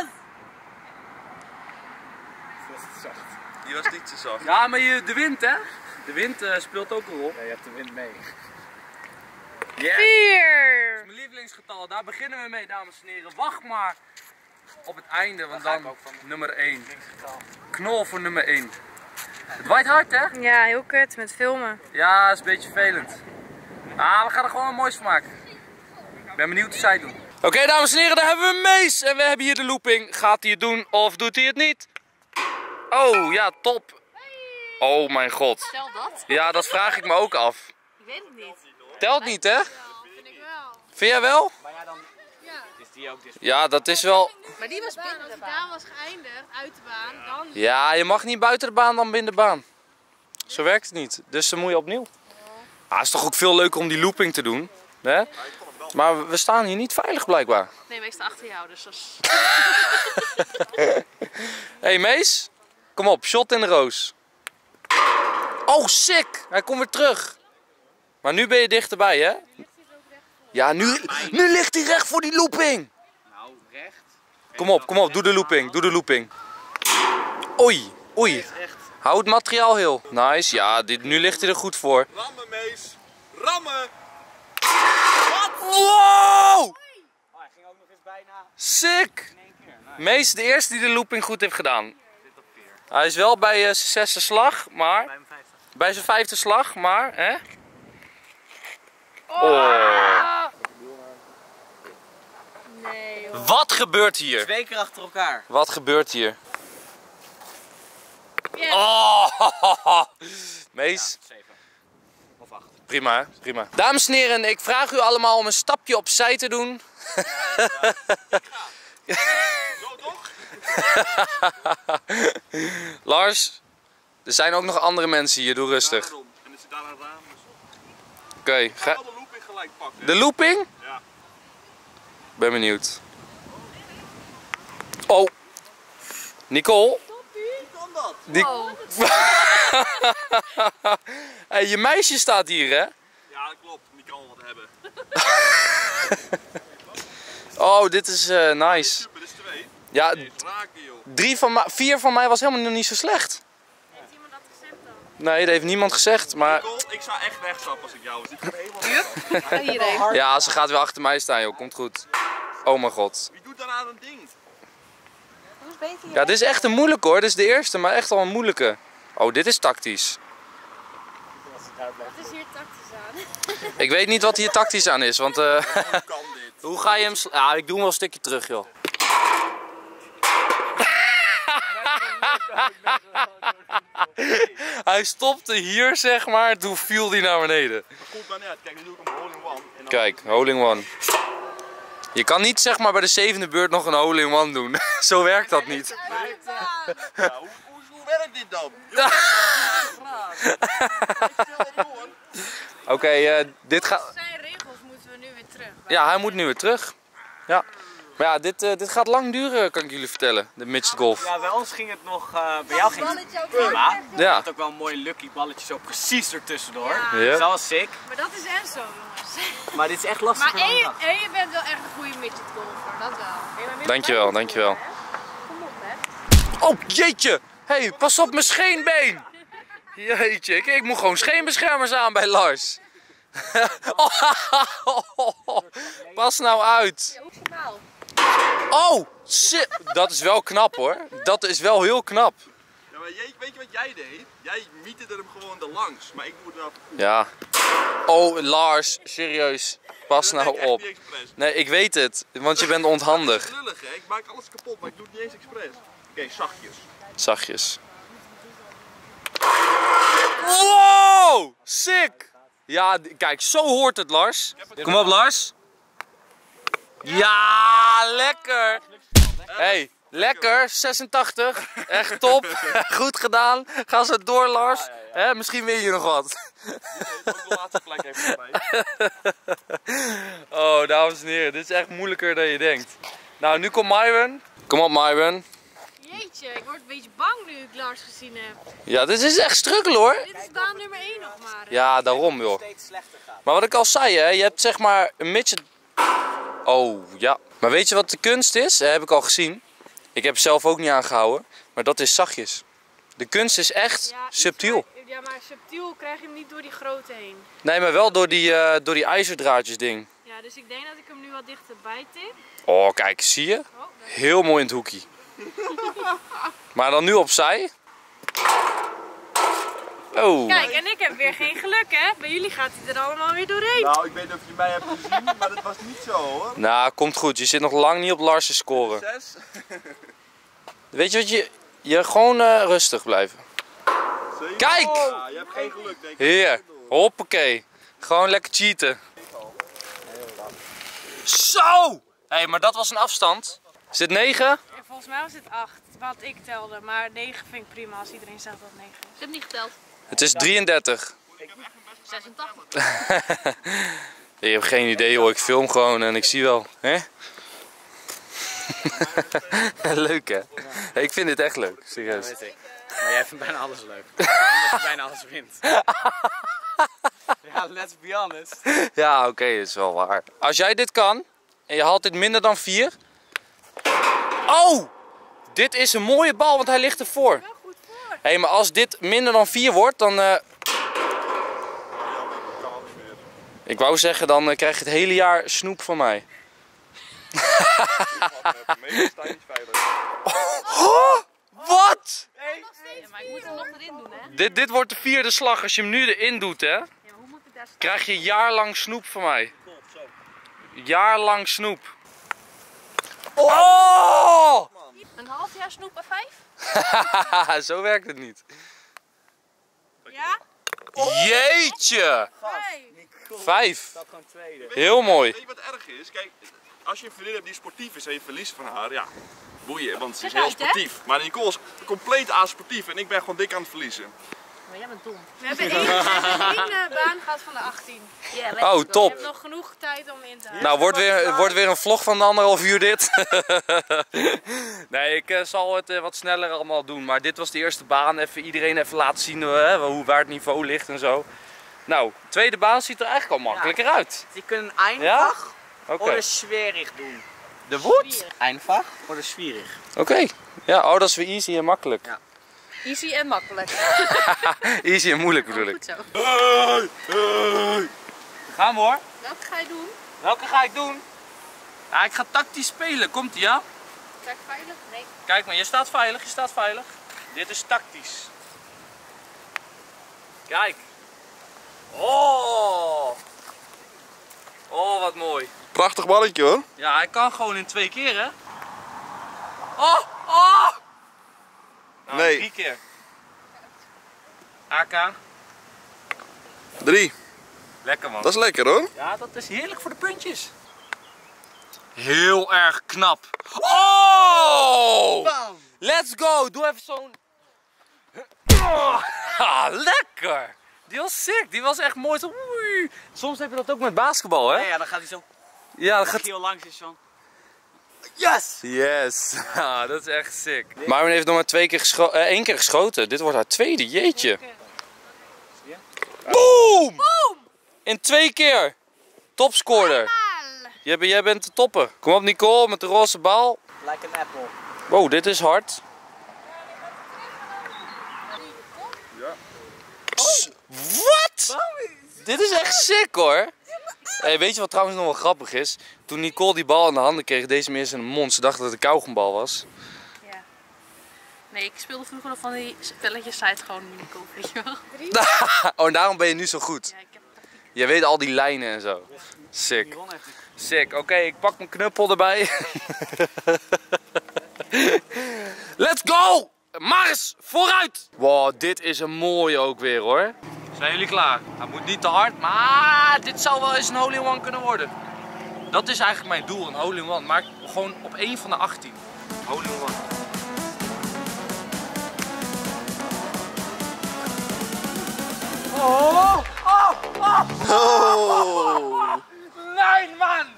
Die was niet te zacht. Ja, maar de wind hè? De wind speelt ook een rol. Ja, je hebt de wind mee. Yes. 4. Dat is mijn lievelingsgetal, daar beginnen we mee dames en heren. Wacht maar op het einde, want dan nummer 1. Knol voor nummer 1. Het waait hard hè? Ja, heel kut met filmen. Ja, is een beetje vervelend. Ah, we gaan er gewoon wat moois van maken. Ik ben benieuwd hoe zij het doen. Oké, dames en heren, daar hebben we Mees. En we hebben hier de looping. Gaat hij het doen of doet hij het niet? Oh, ja, top. Oh mijn god. Stel dat. Ja, dat vraag ik me ook af. Ik weet het niet. Telt niet, hè? Vind ik wel. Vind jij wel? Maar ja, dan is die ook Ja, dat is wel... Maar die was binnen Als de ik baan. daar was geëindigd, uit de baan, dan... Ja, je mag niet buiten de baan dan binnen de baan. Zo werkt het niet. Dus dan moet je opnieuw. Ah, het is toch ook veel leuker om die looping te doen. Hè? Maar we staan hier niet veilig blijkbaar. Nee, maar ik sta achter jou, dus dat is... Hey Mees, kom op, shot in de roos. Oh, sick! Hij komt weer terug. Maar nu ben je dichterbij, hè? Ja, nu ligt hij recht voor die looping. Kom op, doe de looping. Oei, hou het materiaal heel. Nice, ja, nu ligt hij er goed voor. Rammen, Mees! Rammen! Wow! Oh, hij ging ook nog eens bijna Sick! in één keer. Nou, Mees de eerste die de looping goed heeft gedaan. Hij is wel bij zijn 6e slag, maar... bij mijn 50. Bij zijn 5e slag, maar... Hè? Oh. Nee, joh. Wat gebeurt hier? 2 keer achter elkaar. Wat gebeurt hier? Yes. Oh! Mees, 7. Of 8. prima, hè? Prima. Dames en heren, ik vraag u allemaal om een stapje opzij te doen. Zo toch? Lars, er zijn ook nog andere mensen hier, doe rustig. Daarom. En er zit daar een raam. Oké, Ga de looping gelijk pakken. de looping? Ja. Ben benieuwd. Oh, Nicole. Hoe kan dat? Hey, je meisje staat hier, hè? Ja, dat klopt. Die kan wel wat hebben. Oh, dit is nice. Super, dit is 2. Ja, Nee, raken joh. 4 van mij was helemaal nog niet zo slecht. Heeft iemand dat gezegd dan? Nee, dat heeft niemand gezegd, maar... Nicole, ik zou echt wegstappen als ik jou was. Dit gaat helemaal Hierheen. Ja, ze gaat weer achter mij staan, joh. Komt goed. Oh mijn god. Wie doet daar aan een ding? Ja, dit is echt een moeilijke hoor. Dit is de eerste, maar echt al een moeilijke. Oh, dit is tactisch. Wat is hier tactisch aan? Ik weet niet wat hier tactisch aan is, want... Hoe kan dit? Hoe ga je hem... Ja, ik doe hem wel een stukje terug, joh. Hij stopte hier, zeg maar, toen viel hij naar beneden. Maar goed maar net. Kijk, nu doe ik hem hole-in-one. En dan... Kijk, hole-in-one. Je kan niet, zeg maar, bij de 7e beurt nog een hole-in-one doen. Zo werkt dat niet. Ja, hoe werkt dit dan? Oké, dit gaat... Zijn regels moeten we nu weer terug. Ja, hij moet nu weer terug. Ja. Maar ja, dit gaat lang duren, kan ik jullie vertellen. De midget golf. Ja, bij ons ging het nog, bij jou ging het prima. Je Ja. had ook wel een mooi lucky balletje zo precies ertussendoor. Ja. Ja. Dus dat was sick. Maar dat is Enzo, jongens. Maar dit is echt lastig. Maar en je bent wel echt een goede midget golfer, dat wel. Dankjewel, dankjewel. Kom op, hè. Oh, jeetje! Hey, pas op mijn scheenbeen! Jeetje, ik moet gewoon scheenbeschermers aan bij Lars. Pas nou uit. Optimaal. Oh, dat is wel knap hoor. Dat is wel heel knap. Ja, maar weet je wat jij deed? Jij mieterde hem gewoon erlangs. Maar ik doe het nou goed. Ja. Oh, Lars, serieus. Pas Dat deed ik nou echt op. niet expres. Nee, ik weet het, want je bent onhandig. Dat is lullig hè. Ik maak alles kapot, maar ik doe het niet eens expres. Oké, zachtjes. Zachtjes. Wow, sick. Ja, kijk, zo hoort het, Lars. Kom op, Lars. Ja, lekker. Hey, lekker, 86. Echt top. Goed gedaan. Ga zo door, Lars. Hè, misschien win je nog wat. Ook de laatste plek even erbij. Oh, dames en heren, dit is echt moeilijker dan je denkt. Nou, nu komt Myron. Kom op, Myron. Jeetje, ik word een beetje bang nu ik Lars gezien heb. Ja, dit is echt struggelen hoor. Dit is baan nummer 1 nog maar. Hè? Ja, daarom joh. Maar wat ik al zei, hè, je hebt zeg maar een midget... Oh, ja. Maar weet je wat de kunst is? Dat heb ik al gezien. Ik heb het zelf ook niet aangehouden. Maar dat is zachtjes. De kunst is echt subtiel. Ja, maar subtiel krijg je hem niet door die grote heen. Nee, maar wel door die ijzerdraadjes ding. Ja, dus ik denk dat ik hem nu wat dichterbij tip. Oh, kijk, zie je? Heel mooi in het hoekje. Maar dan nu opzij. Oh. Kijk, en ik heb weer geen geluk hè. Bij jullie gaat hij er allemaal weer doorheen. Nou, ik weet niet of je mij hebt gezien, maar dat was niet zo hoor. Nou, komt goed. Je zit nog lang niet op Lars' scoren. 6. Weet je wat je gewoon rustig blijven. Kijk! Ja, je hebt geen geluk denk ik. Hier, hoppakee. Gewoon lekker cheaten. Zo! Hé, maar dat was een afstand. Is dit 9? Ja, volgens mij was het 8, wat ik telde. Maar 9 vind ik prima als iedereen zegt dat het 9 is. Ik heb niet geteld. Het is 33. 86. Je hebt geen idee hoor, ik film gewoon en ik zie wel. Hè? Leuk hè? Ja. Ik vind dit echt leuk, serieus. Ja, weet ik. Maar jij vindt bijna alles leuk. Omdat je bijna alles wint. Ja, let's be honest. Ja, oké, dat is wel waar. Als jij dit kan en je haalt dit minder dan 4, Oh! Dit is een mooie bal, want hij ligt ervoor. Hé, maar als dit minder dan 4 wordt, dan... Ik wou zeggen, dan krijg je het hele jaar snoep van mij. Oh, wat? Ja, maar ik moet hem nog erin doen, hè? Dit wordt de 4e slag. Als je hem nu erin doet, hè, Ja, maar hoe moet ik daar staan? krijg je jaarlang snoep van mij. Jaarlang snoep. Oh! Een half jaar snoep bij 5? Zo werkt het niet. Ja? Jeetje! 5. 5. Dat gewoon tweede. Heel mooi. Weet je wat erg is? Kijk, als je een vriendin hebt die sportief is en je verliest van haar, ja, boeien, want ze is Zeg heel uit, hè? sportief. Maar Nicole is compleet asportief en ik ben gewoon dik aan het verliezen. Maar jij bent dom. We hebben één baan gehad van de 18. Ja, Oh, Je top. hebt nog genoeg tijd om in te halen. Nou, wordt weer een vlog van de 1,5 uur dit. Nee, ik zal het wat sneller allemaal doen. Maar dit was de eerste baan. Iedereen even laten zien waar het niveau ligt en zo. Nou, de tweede baan ziet er eigenlijk al makkelijker uit. Die kunnen een Ja? einfach Oké. of schwierig doen. De woord? Einfach of schwierig. Oké. Ja, oh, dat is weer easy en makkelijk. Ja. Easy en makkelijk. Easy en moeilijk bedoel ik. Goed zo. Gaan we hoor. Welke ga je doen? Welke ga ik doen? Ja, ik ga tactisch spelen. Komt ie, ja? Sta ik veilig? Nee. Kijk maar, je staat veilig, Dit is tactisch. Kijk. Oh! Oh, wat mooi. Prachtig balletje hoor. Ja, hij kan gewoon in 2 keer, hè? Oh! Oh! Nou, Nee. 3 keer. AK. 3. Lekker man. Dat is lekker hoor. Ja, dat is heerlijk voor de puntjes. Heel erg knap. Oh! Bam! Let's go! Doe even zo'n... Oh, lekker! Die was sick, die was echt mooi. Zo, oei. Soms heb je dat ook met basketbal, hè? Ja, dan gaat hij zo Ja, dat gaat... heel langs is zo. Yes! Yes! Ah, dat is echt sick. Marvin heeft nog maar 1 keer geschoten. Dit wordt haar tweede, jeetje. Boom! In 2 keer! Topscorer. Jij bent de topper. Kom op Nicole met de roze bal. Like an apple. Wow, dit is hard. Wat? Dit is echt sick hoor. Hey, weet je wat trouwens nog wel grappig is? Toen Nicole die bal in de handen kreeg, deze meer in zijn mond. Ze dacht dat het een kauwgombal was. Ja. Nee, ik speelde vroeger nog van die spelletjes, zei het gewoon Nico, weet je wel. Oh, en daarom ben je nu zo goed. Ja, ik heb tactiek. Je weet al die lijnen en zo. Sick. Sick. Oké, ik pak mijn knuppel erbij. Let's go! Mars, vooruit! Wow, dit is een mooie ook weer hoor. Zijn jullie klaar? Hij moet niet te hard, maar dit zou wel eens een hole-in-one kunnen worden. Dat is eigenlijk mijn doel, een hole-in-one. Maar gewoon op 1 van de 18. Hole-in-one. Oh! Oh! Oh! Oh. Nee man!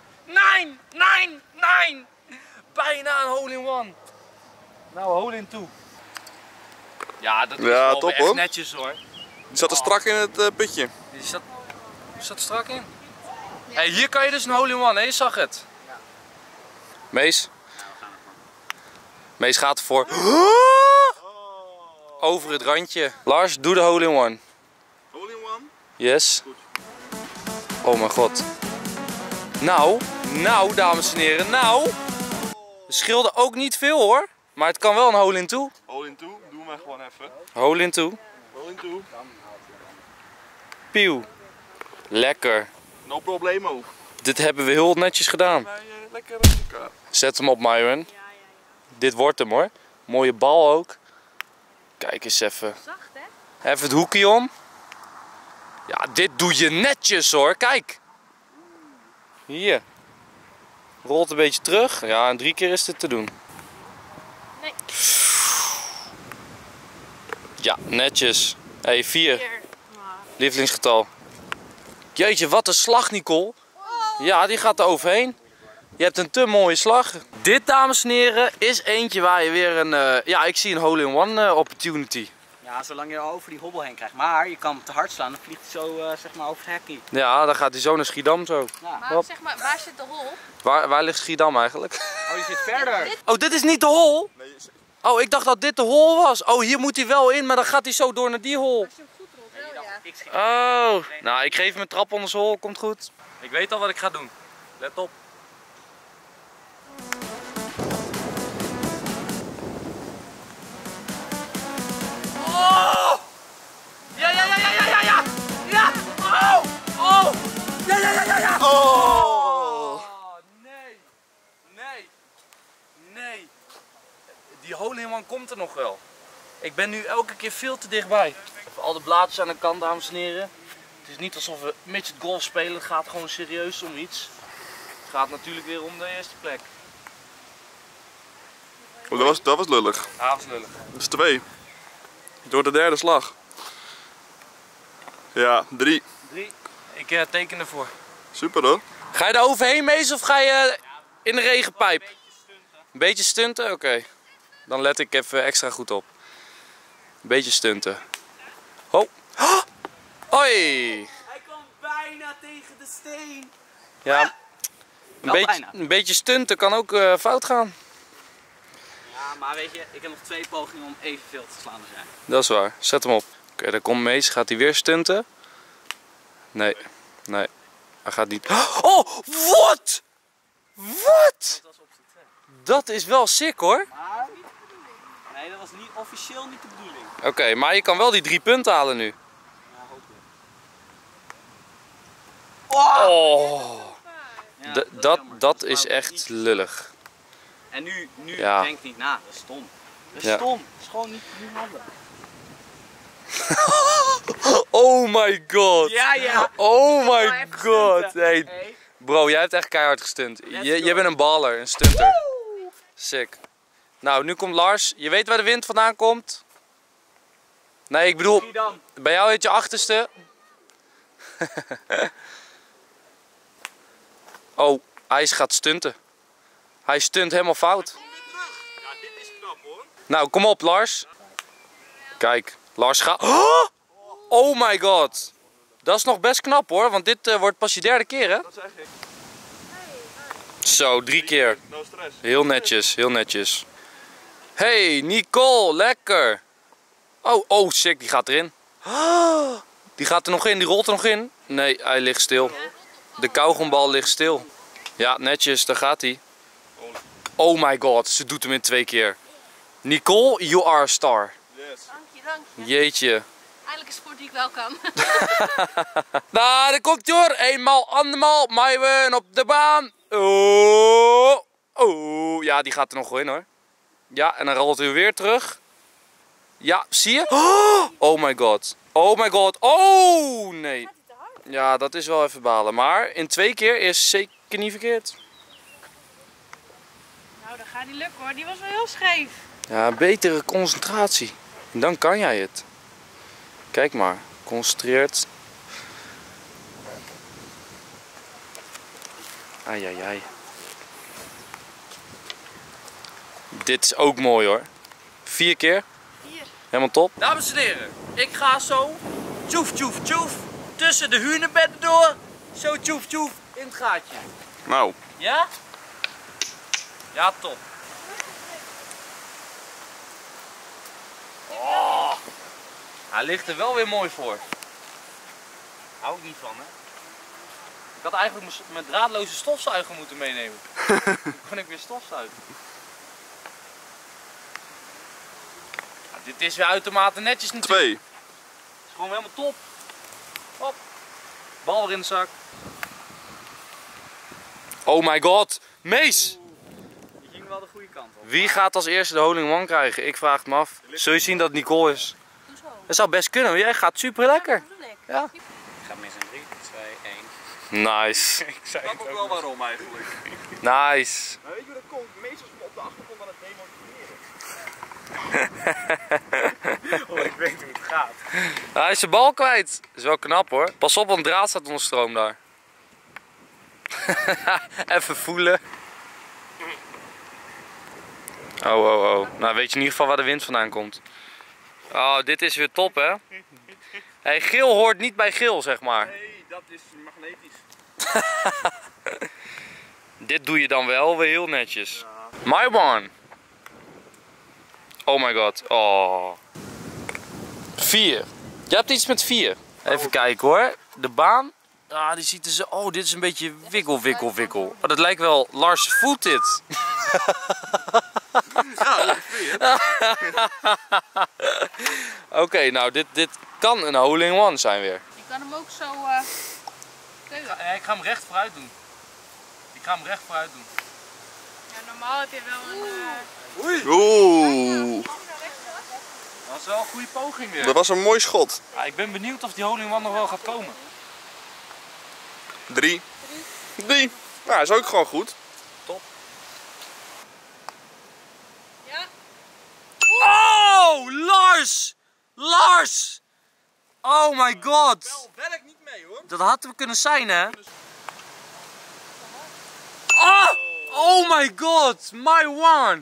Nee! Bijna een hole-in-one. Nou, hole-in-two. Ja, dat is Ja, wel top, echt hoor. netjes hoor. Die zat er strak in het putje. Die zat er strak in. Hey, hier kan je dus een hole-in-one, hè? Je zag het. Ja. Mees. Mees gaat ervoor. Over het randje. Lars, doe de hole-in-one. Hole-in-one? Yes. Oh mijn god. Nou, dames en heren, nou. Het scheelde ook niet veel hoor. Maar het kan wel een hole-in-two. Hole-in-two, doe maar gewoon even. Hole-in-two. Hole-in-two. Pieuw. Lekker. No problemo. Dit hebben we heel netjes gedaan. Lekker met elkaar. Zet hem op, Myron. Dit wordt hem hoor. Mooie bal ook. Kijk eens even. Zacht, hè? Even het hoekje om. Ja, dit doe je netjes hoor. Kijk. Hier. Rolt een beetje terug. Ja, en 3 keer is dit te doen. Nee. Ja, netjes. Hey, 4. Hier. Lievelingsgetal. Jeetje, wat een slag, Nicole. Ja, die gaat er overheen. Je hebt een te mooie slag. Dit, dames en heren, is eentje waar je weer een... ja, ik zie een hole-in-one opportunity. Ja, zolang je over die hobbel heen krijgt. Maar je kan hem te hard slaan, dan vliegt hij zo zeg maar over het hekje. Ja, dan gaat hij zo naar Schiedam zo. Ja. Maar zeg maar, waar zit de hol? Waar ligt Schiedam eigenlijk? Oh, die zit verder. Oh, dit is niet de hol? Oh, ik dacht dat dit de hol was. Oh, hier moet hij wel in, maar dan gaat hij zo door naar die hol. Als je hem goed rolt, wel ja. Oh, nou ik geef hem een trap onder zijn hol, komt goed. Ik weet al wat ik ga doen. Let op. Oh! Ja, ja, ja, ja, ja, ja, ja! Ja! Oh! Oh! Ja, ja, ja, ja, ja! Oh! Nee! Nee! Nee! Die hole-in-one komt er nog wel. Ik ben nu elke keer veel te dichtbij. Even al de blaadjes aan de kant, dames en heren. Het is niet alsof we midget golf spelen, het gaat gewoon serieus om iets. Het gaat natuurlijk weer om de eerste plek. Oh, dat was lullig. Ja, dat is lullig. Dat is 2. Door de derde slag. Ja, 3. 3. Ik teken ervoor. Super hoor. Ga je er overheen, Mees, of ga je in de regenpijp? Een beetje stunten? Oké. Dan let ik even extra goed op. Een beetje stunten. Oh. Oh. Hoi! Hij kwam bijna tegen de steen. Ja. Een beetje stunten kan ook fout gaan. Ja, maar weet je, ik heb nog 2 pogingen om evenveel te slaan als jij. Dat is waar. Zet hem op. Oké, daar komt Mees. Gaat hij weer stunten? Nee. Nee. Hij gaat niet... Oh! Wat? Wat? Dat is wel sick hoor. Maar... Nee, dat was niet officieel niet de bedoeling. Oké, maar je kan wel die 3 punten halen nu. Ja, hopelijk. Oh! Ja, dat is echt lullig. En nu Ja. denk ik niet na, dat is stom. Dat is Ja. stom, dat is gewoon niet handig. Oh my god! Ja, ja! Oh my even god! stunten. Hey, Hey. bro, jij hebt echt keihard gestunt. Let's Je go. bent een baller, een stunter. Sick. Nou, nu komt Lars. Je weet waar de wind vandaan komt? Nee, ik bedoel, Schiedam. bij jou heet je achterste. Oh, hij gaat stunten. Hij stunt helemaal fout. Ja, dit is knap hoor. Nou, kom op Lars. Kijk, Lars gaat... Oh my god. Dat is nog best knap hoor, want dit wordt pas je 3e keer hè? Dat zeg ik. Zo, 3 keer. No stress. Heel netjes, heel netjes. Hey, Nicole, lekker. Oh, oh, sick, die gaat erin. Die gaat er nog in, die rolt er nog in. Nee, hij ligt stil. De kauwgombal ligt stil. Ja, netjes, daar gaat hij. Oh my god, ze doet hem in 2 keer. Nicole, you are a star. Yes. Dank je. Jeetje. Eindelijk een sport die ik wel kan. Nou, daar komt hij hoor. Eenmaal, andermaal, Maaiwen op de baan. Oh, oh. Ja, die gaat er nog wel in hoor. Ja, en dan rolt hij weer terug. Ja, zie je? Oh my god. Oh my god. Oh, nee. Ja, dat is wel even balen. Maar in 2 keer is zeker niet verkeerd. Nou, dat gaat niet lukken hoor. Die was wel heel scheef. Ja, betere concentratie. En dan kan jij het. Kijk maar. Concentreert. Ai, ai, ai. Dit is ook mooi hoor. 4 keer. 4. Helemaal top. Dames en heren, ik ga zo tjoef tjoef tjoef tussen de hunebedden door. Zo tjoef tjoef in het gaatje. Nou. Ja? Ja, top. Oh, hij ligt er wel weer mooi voor. Hou ik niet van hè. Ik had eigenlijk mijn draadloze stofzuiger moeten meenemen. Dan kan ik weer stofzuigen. Ja, dit is weer uitermate netjes natuurlijk. 2. Het is gewoon helemaal top. Hop. Bal weer in de zak. Oh my god. Mees! Je ging wel de goede kant op. Wie gaat als eerste de hole-in-one krijgen? Ik vraag het me af. Zul je zien dat het Nicole is? Dat zou best kunnen, want jij gaat super lekker. Ja. Ik ga mis in 3, 2, 1. Nice. Ik zei Ik snap ook wel waarom eigenlijk. Nice. Maar weet je hoe dat komt? Meestal is me op de achtergrond aan het demonstreren. Oh, ik weet hoe het gaat. Hij is zijn bal kwijt. Dat is wel knap hoor. Pas op, want draad staat onder stroom daar. Even voelen. Oh, oh, oh. Nou weet je in ieder geval waar de wind vandaan komt. Oh, dit is weer top, hè? Hey, geel hoort niet bij geel, zeg maar. Nee, dat is magnetisch. Dit doe je dan wel weer heel netjes. My one. Oh my god. Oh. 4. Je hebt iets met 4. Even kijken hoor. De baan. Ah, die ziet er zo... Oh, dit is een beetje wikkel. Oh, dat lijkt wel Lars voet dit. Ja, ongeveer. Oké, nou dit kan een hole-in-one zijn weer. Je kan hem ook zo... Ik ga hem recht vooruit doen. Ja, normaal heb je wel een... Oeh. Dat is wel een goede poging weer. Dat was een mooi schot. Ja, ik ben benieuwd of die hole-in-one nog wel gaat komen. 3. Nou, is ook gewoon goed. Top. Ja. Oh, Lars! Oh my god! Werkt niet mee hoor. Dat had we kunnen zijn, hè? Oh my god! My one!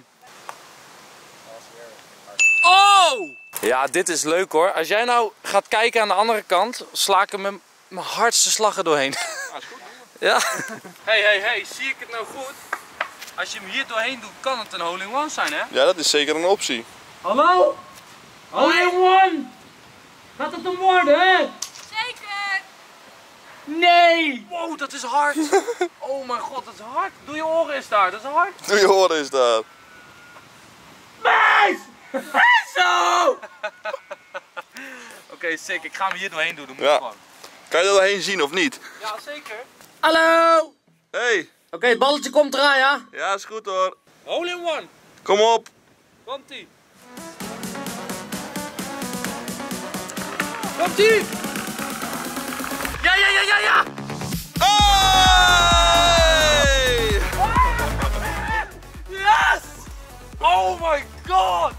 Oh! Ja, dit is leuk hoor. Als jij nou gaat kijken aan de andere kant, sla ik hem met mijn hardste slag er doorheen. Ah, is goed. Ja. Hey, zie ik het nou goed? Als je hem hier doorheen doet, kan het een hole-in-one zijn, hè? Ja, dat is zeker een optie. Hallo? Hole-in-one! Gaat het hem worden, hè? Zeker! Nee! Wow, dat is hard! Oh mijn god, dat is hard! Doe je oren eens daar, dat is hard! Doe je horen is daar. Meis! Zo! Oké, sick. Ik ga hem hier doorheen doen. Dat moet Ja. gewoon. Kan je er doorheen zien of niet? Ja, zeker. Hallo! Hey. Oké, het balletje komt eraan, ja? Ja, is goed hoor. Hole-in-one. Kom op. Komt-ie. Komt-ie! Ja! Hey! Yes! Oh my god!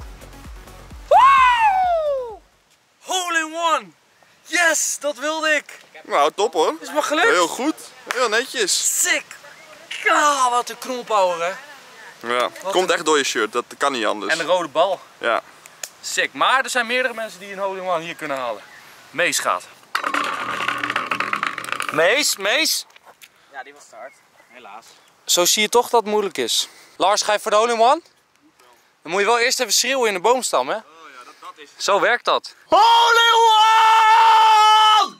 Woo! Hole-in-one! Yes, dat wilde ik. Nou, top hoor. Is maar gelukt. Heel goed. Heel netjes. Sick. Ah, wat een knolpower, hè. Ja, komt echt door je shirt. Dat kan niet anders. En de rode bal. Ja. Sick. Maar er zijn meerdere mensen die een hole-in-one hier kunnen halen. Mees gaat. Mees? Ja, die was te hard. Helaas. Zo zie je toch dat het moeilijk is. Lars, ga je voor de hole-in-one? Dan moet je wel eerst even schreeuwen in de boomstam, hè? Oh ja, dat is... Zo werkt dat. Hole-in-one!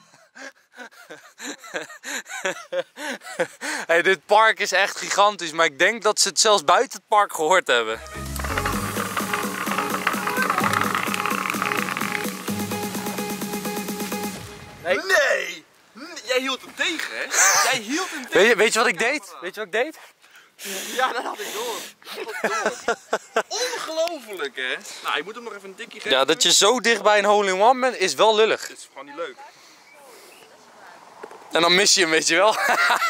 Hey, dit park is echt gigantisch, maar ik denk dat ze het zelfs buiten het park gehoord hebben. Nee! Jij hield hem tegen, hè? Jij hield hem tegen. Weet je wat ik deed? Ja, dat had ik door. Ongelooflijk, hè? Nou, je moet hem nog even een tikje geven. Ja, dat je zo dicht bij een hole-in-one bent, is wel lullig. Dit is gewoon niet leuk. En dan mis je hem, weet je wel.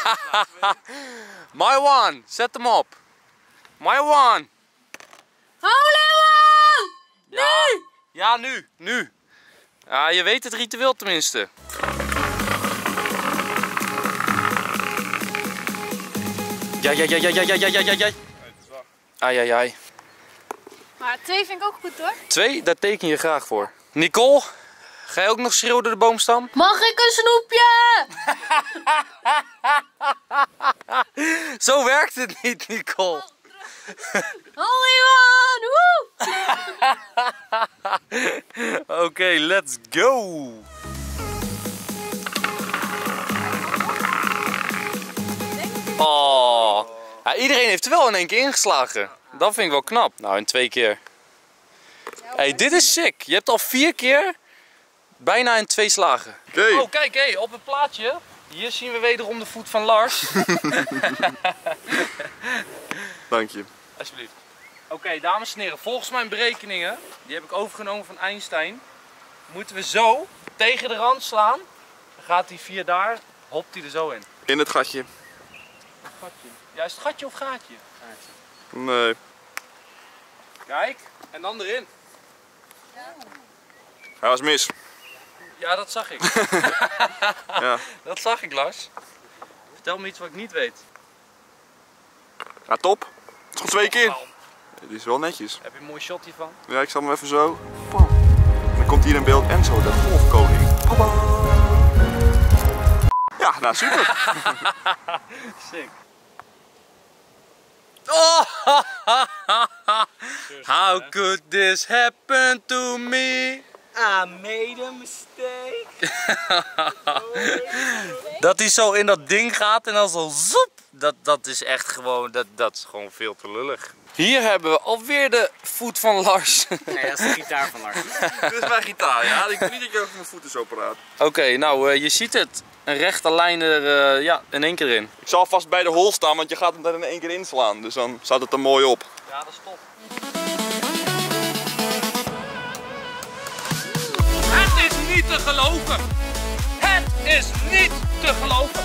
My one, zet hem op. My one. Hole-in-one! Nu! Ja, nu. Ja, je weet het ritueel tenminste. Ja. Ai. Maar 2 vind ik ook goed hoor. 2, daar teken je graag voor. Nicole, ga je ook nog schreeuwen door de boomstam? Mag ik een snoepje? Zo werkt het niet, Nicole. Hole-in-one! Woe! Oké, let's go. Oh. Ja, iedereen heeft er wel in 1 keer ingeslagen. Dat vind ik wel knap. Nou, in 2 keer. Hey, dit is sick. Je hebt al 4 keer bijna in 2 slagen. Oké. Oh, kijk, hey, op het plaatje. Hier zien we wederom de voet van Lars. Dank je. Alsjeblieft. Oké, dames en heren, volgens mijn berekeningen, die heb ik overgenomen van Einstein, moeten we zo tegen de rand slaan. Dan gaat hij via daar, hopt hij er zo in. In het gatje. Gatje. Juist gatje of gaatje? Gaatje. Nee. Kijk, en dan erin. Hij was mis. Ja, dat zag ik. Ja. Dat zag ik, Lars. Vertel me iets wat ik niet weet. Ja, top. Het is goed 2 keer. Die is wel netjes. Heb je een mooi shot hiervan? Ja, ik zal hem even zo. Pam. komt hier in beeld Enzo, de golfkoning. Papa. Ja, nou super. Sick. Oh, how could this happen to me? I made a mistake. Dat hij zo in dat ding gaat en dan zo zoep. Dat is echt gewoon, dat is gewoon veel te lullig. Hier hebben we alweer de voet van Lars. Nee, dat is de gitaar van Lars. Dit is mijn gitaar, ja. Ik weet niet dat je over mijn voeten zo praat. Oké, nou je ziet het. Een rechte lijn er ja, in één keer in. Ik zal vast bij de hol staan, want je gaat hem er in één keer inslaan. Dus dan staat het er mooi op. Ja, dat is top. Het is niet te geloven. Het is niet te geloven.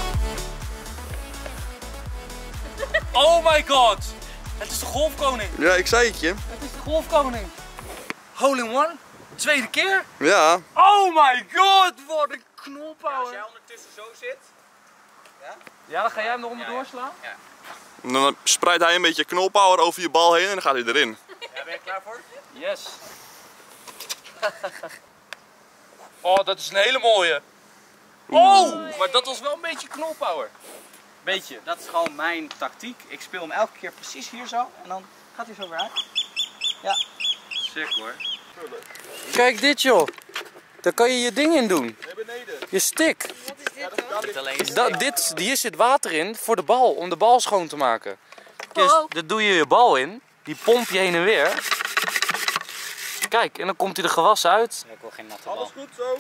Oh my god. Het is de golfkoning. Ja, ik zei het je. Het is de golfkoning. Hole in one. Tweede keer. Ja. Oh my god. Wat een knolpower. Als jij ondertussen zo zit. Ja, dan ga jij hem eronder doorslaan. Ja. En dan spreidt hij een beetje knolpower over je bal heen en dan gaat hij erin. Ja, ben je klaar voor? Yes. Oh, dat is een hele mooie. Oh, maar dat was wel een beetje knolpower. Beetje. Dat is gewoon mijn tactiek. Ik speel hem elke keer precies hier zo. En dan gaat hij zo weer uit. Ja. Sick hoor. Kijk dit joh. Daar kan je je ding in doen. Nee, beneden. Je stick. Niet alleen Hier zit water in voor de bal, om de bal schoon te maken. Dus daar doe je je bal in. Die pomp je heen en weer. Kijk, en dan komt hij er gewassen uit. Ik wil geen natte bal. Alles goed zo.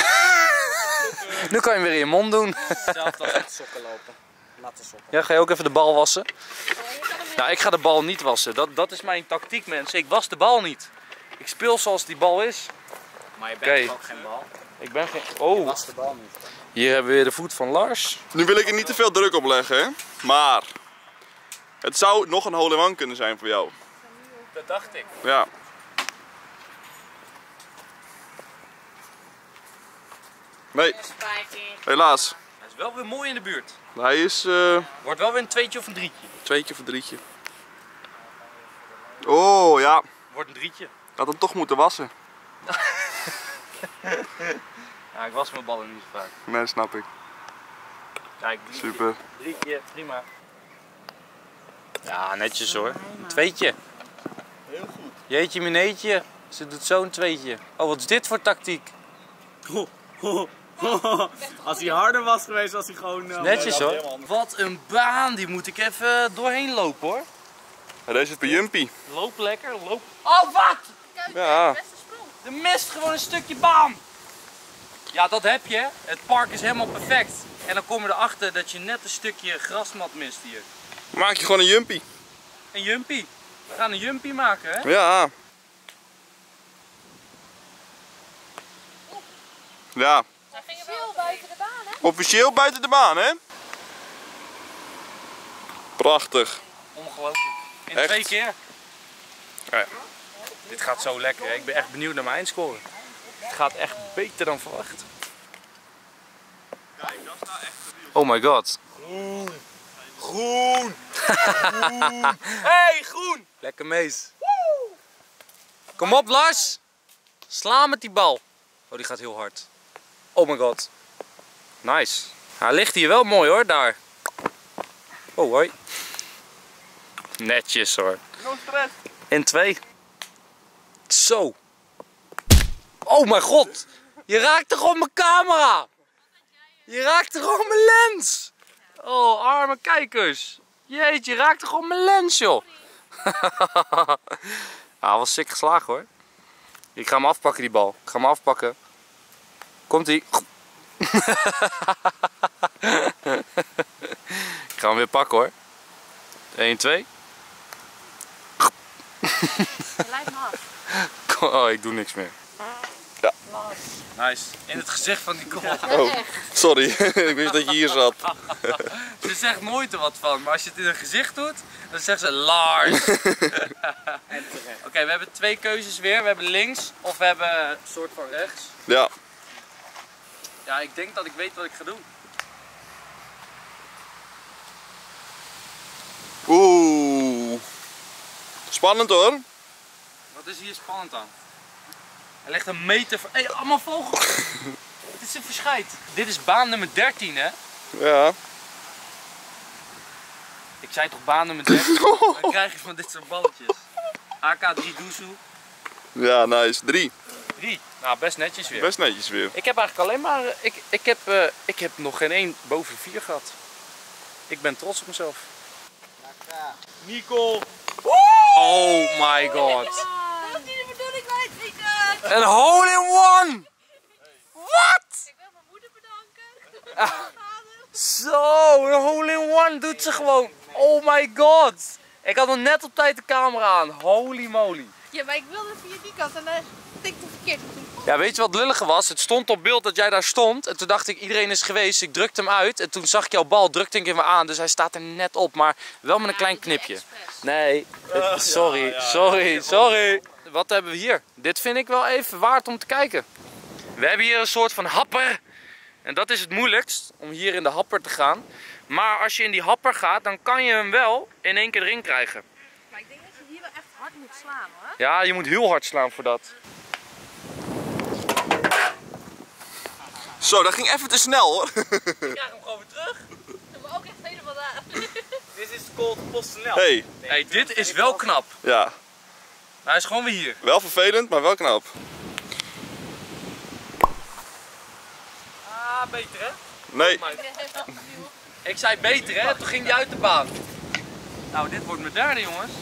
Nu kan je hem weer in je mond doen. Hetzelfde als met sokken lopen. Natte sokken. Ja, ga je ook even de bal wassen? Nou, ik ga de bal niet wassen. Dat is mijn tactiek, mensen. Ik was de bal niet. Ik speel zoals die bal is. Maar je bent toch ook geen bal? Ik ben geen... Oh, Was de bal niet. hier hebben we weer de voet van Lars. Nu wil ik er niet te veel druk op leggen, hè? Maar het zou nog een hole-in-one kunnen zijn voor jou. Dat dacht ik. Ja. Nee, helaas. Hij is wel weer mooi in de buurt. Hij is Wordt wel weer een tweetje of een drietje. 2 keer voor 3'tje. Oh ja, Wordt een drietje. had hem toch moeten wassen. Ja, ik was mijn ballen niet zo vaak. Nee, snap ik. Kijk, drietje. Super. Drietje, prima. Ja, netjes hoor. Een tweetje. Heel goed. Jeetje mineetje. Ze doet zo'n tweetje. Oh, wat is dit voor tactiek? Als hij harder was geweest, was hij gewoon... Netjes hoor. Wat een baan. Die moet ik even doorheen lopen hoor. Ja, deze is bij Jumpy. Loop lekker, loop. Oh, wat? Ja. De mist gewoon een stukje baan. Ja, dat heb je. Het park is helemaal perfect. En dan kom je erachter dat je net een stukje grasmat mist hier. Maak je gewoon een Jumpy. Een jumpy. We gaan een jumpy maken, hè? Ja. Ja. Officieel buiten de baan, hè? Officieel buiten de baan, hè? Prachtig. Ongelooflijk. In Echt? 2 keer. Ja. Dit gaat zo lekker, hè? Ik ben echt benieuwd naar mijn eindscore. Het gaat echt beter dan verwacht. Kijk, dat is nou echt de Oh my god. Groen. Groen. Hey, groen! Lekker mees. Kom op, Lars. Sla met die bal. Oh, die gaat heel hard. Oh my god. Nice. Hij ligt hier wel mooi hoor, daar. Oh, hoi. Netjes hoor. No stress. In 2. Zo. Oh mijn god. Je raakte gewoon mijn camera. Je raakte gewoon mijn lens. Oh, arme kijkers. Jeetje, je raakte gewoon mijn lens, joh. Ah, was sick geslagen hoor. Ik ga hem afpakken, die bal. Ik ga hem afpakken. Komt-ie. Ik ga hem weer pakken hoor. 1, 2. Lijkt me af. Oh, ik doe niks meer. Ja. Nice. In het gezicht van die goal. Oh, sorry. Ik wist dat je hier zat. Ze zegt nooit er wat van, maar als je het in een gezicht doet, dan zegt ze Lars. Oké, we hebben 2 keuzes weer. We hebben links of we hebben een soort van rechts. Ja. Ja, ik denk dat ik weet wat ik ga doen. Oeh. Spannend hoor. Wat is hier spannend aan? Hij ligt een meter van... Hé, allemaal vogels! Het is een verschijt. Dit is baan nummer 13, hè? Ja. Ik zei toch baan nummer 13? Dan krijg je van dit soort balletjes. AK3 Doezoe. Ja, nice. 3. 3. Nou, best netjes weer. Best netjes weer. Ik heb eigenlijk alleen maar... Ik heb nog geen één boven 4 gehad. Ik ben trots op mezelf. Nico! Oh my god. Dat is niet de bedoeling, wijsvinger! Een hole-in-one! Wat? Ik wil mijn moeder bedanken. Zo, een hole-in-one doet ze gewoon. Oh my god. Ik had nog net op tijd de camera aan. Holy moly. Ja, maar ik wilde via die kant en dan tikte verkeerd. Ja, weet je wat lullige was? Het stond op beeld dat jij daar stond. En toen dacht ik, iedereen is geweest. Ik drukte hem uit. En toen zag ik jouw bal, drukte ik hem weer aan. Dus hij staat er net op. Maar wel met een klein knipje. Nee, sorry. Wat hebben we hier? Dit vind ik wel even waard om te kijken. We hebben hier een soort van happer. En dat is het moeilijkst, om hier in de happer te gaan. Maar als je in die happer gaat, dan kan je hem wel in één keer erin krijgen. Maar ik denk dat je hier wel echt hard moet slaan, hoor. Ja, je moet heel hard slaan voor dat. Zo, dat ging even te snel hoor. Ik krijg hem gewoon weer terug. Maar ook echt helemaal daar. Dit is Colt PostNL. Hey, dit is wel knap. Ja, Hij is gewoon weer hier. wel vervelend, maar wel knap. Ah, beter hè? Nee. Ik zei beter hè, toen ging hij uit de baan. Nou, dit wordt mijn derde jongens.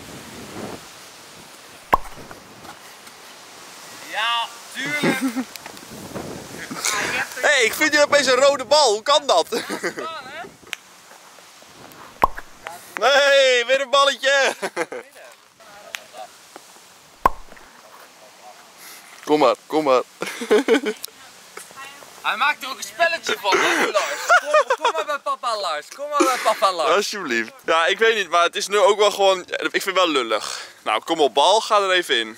Ja, tuurlijk. Hé, ik vind hier opeens een rode bal. Hoe kan dat? Nee, weer een balletje. Kom maar. Hij maakt er ook een spelletje van, hè, Lars. Kom maar bij papa Lars. Alsjeblieft. Ja, ik weet niet, maar het is nu ook wel gewoon... Ik vind het wel lullig. Nou, kom op bal, ga er even in.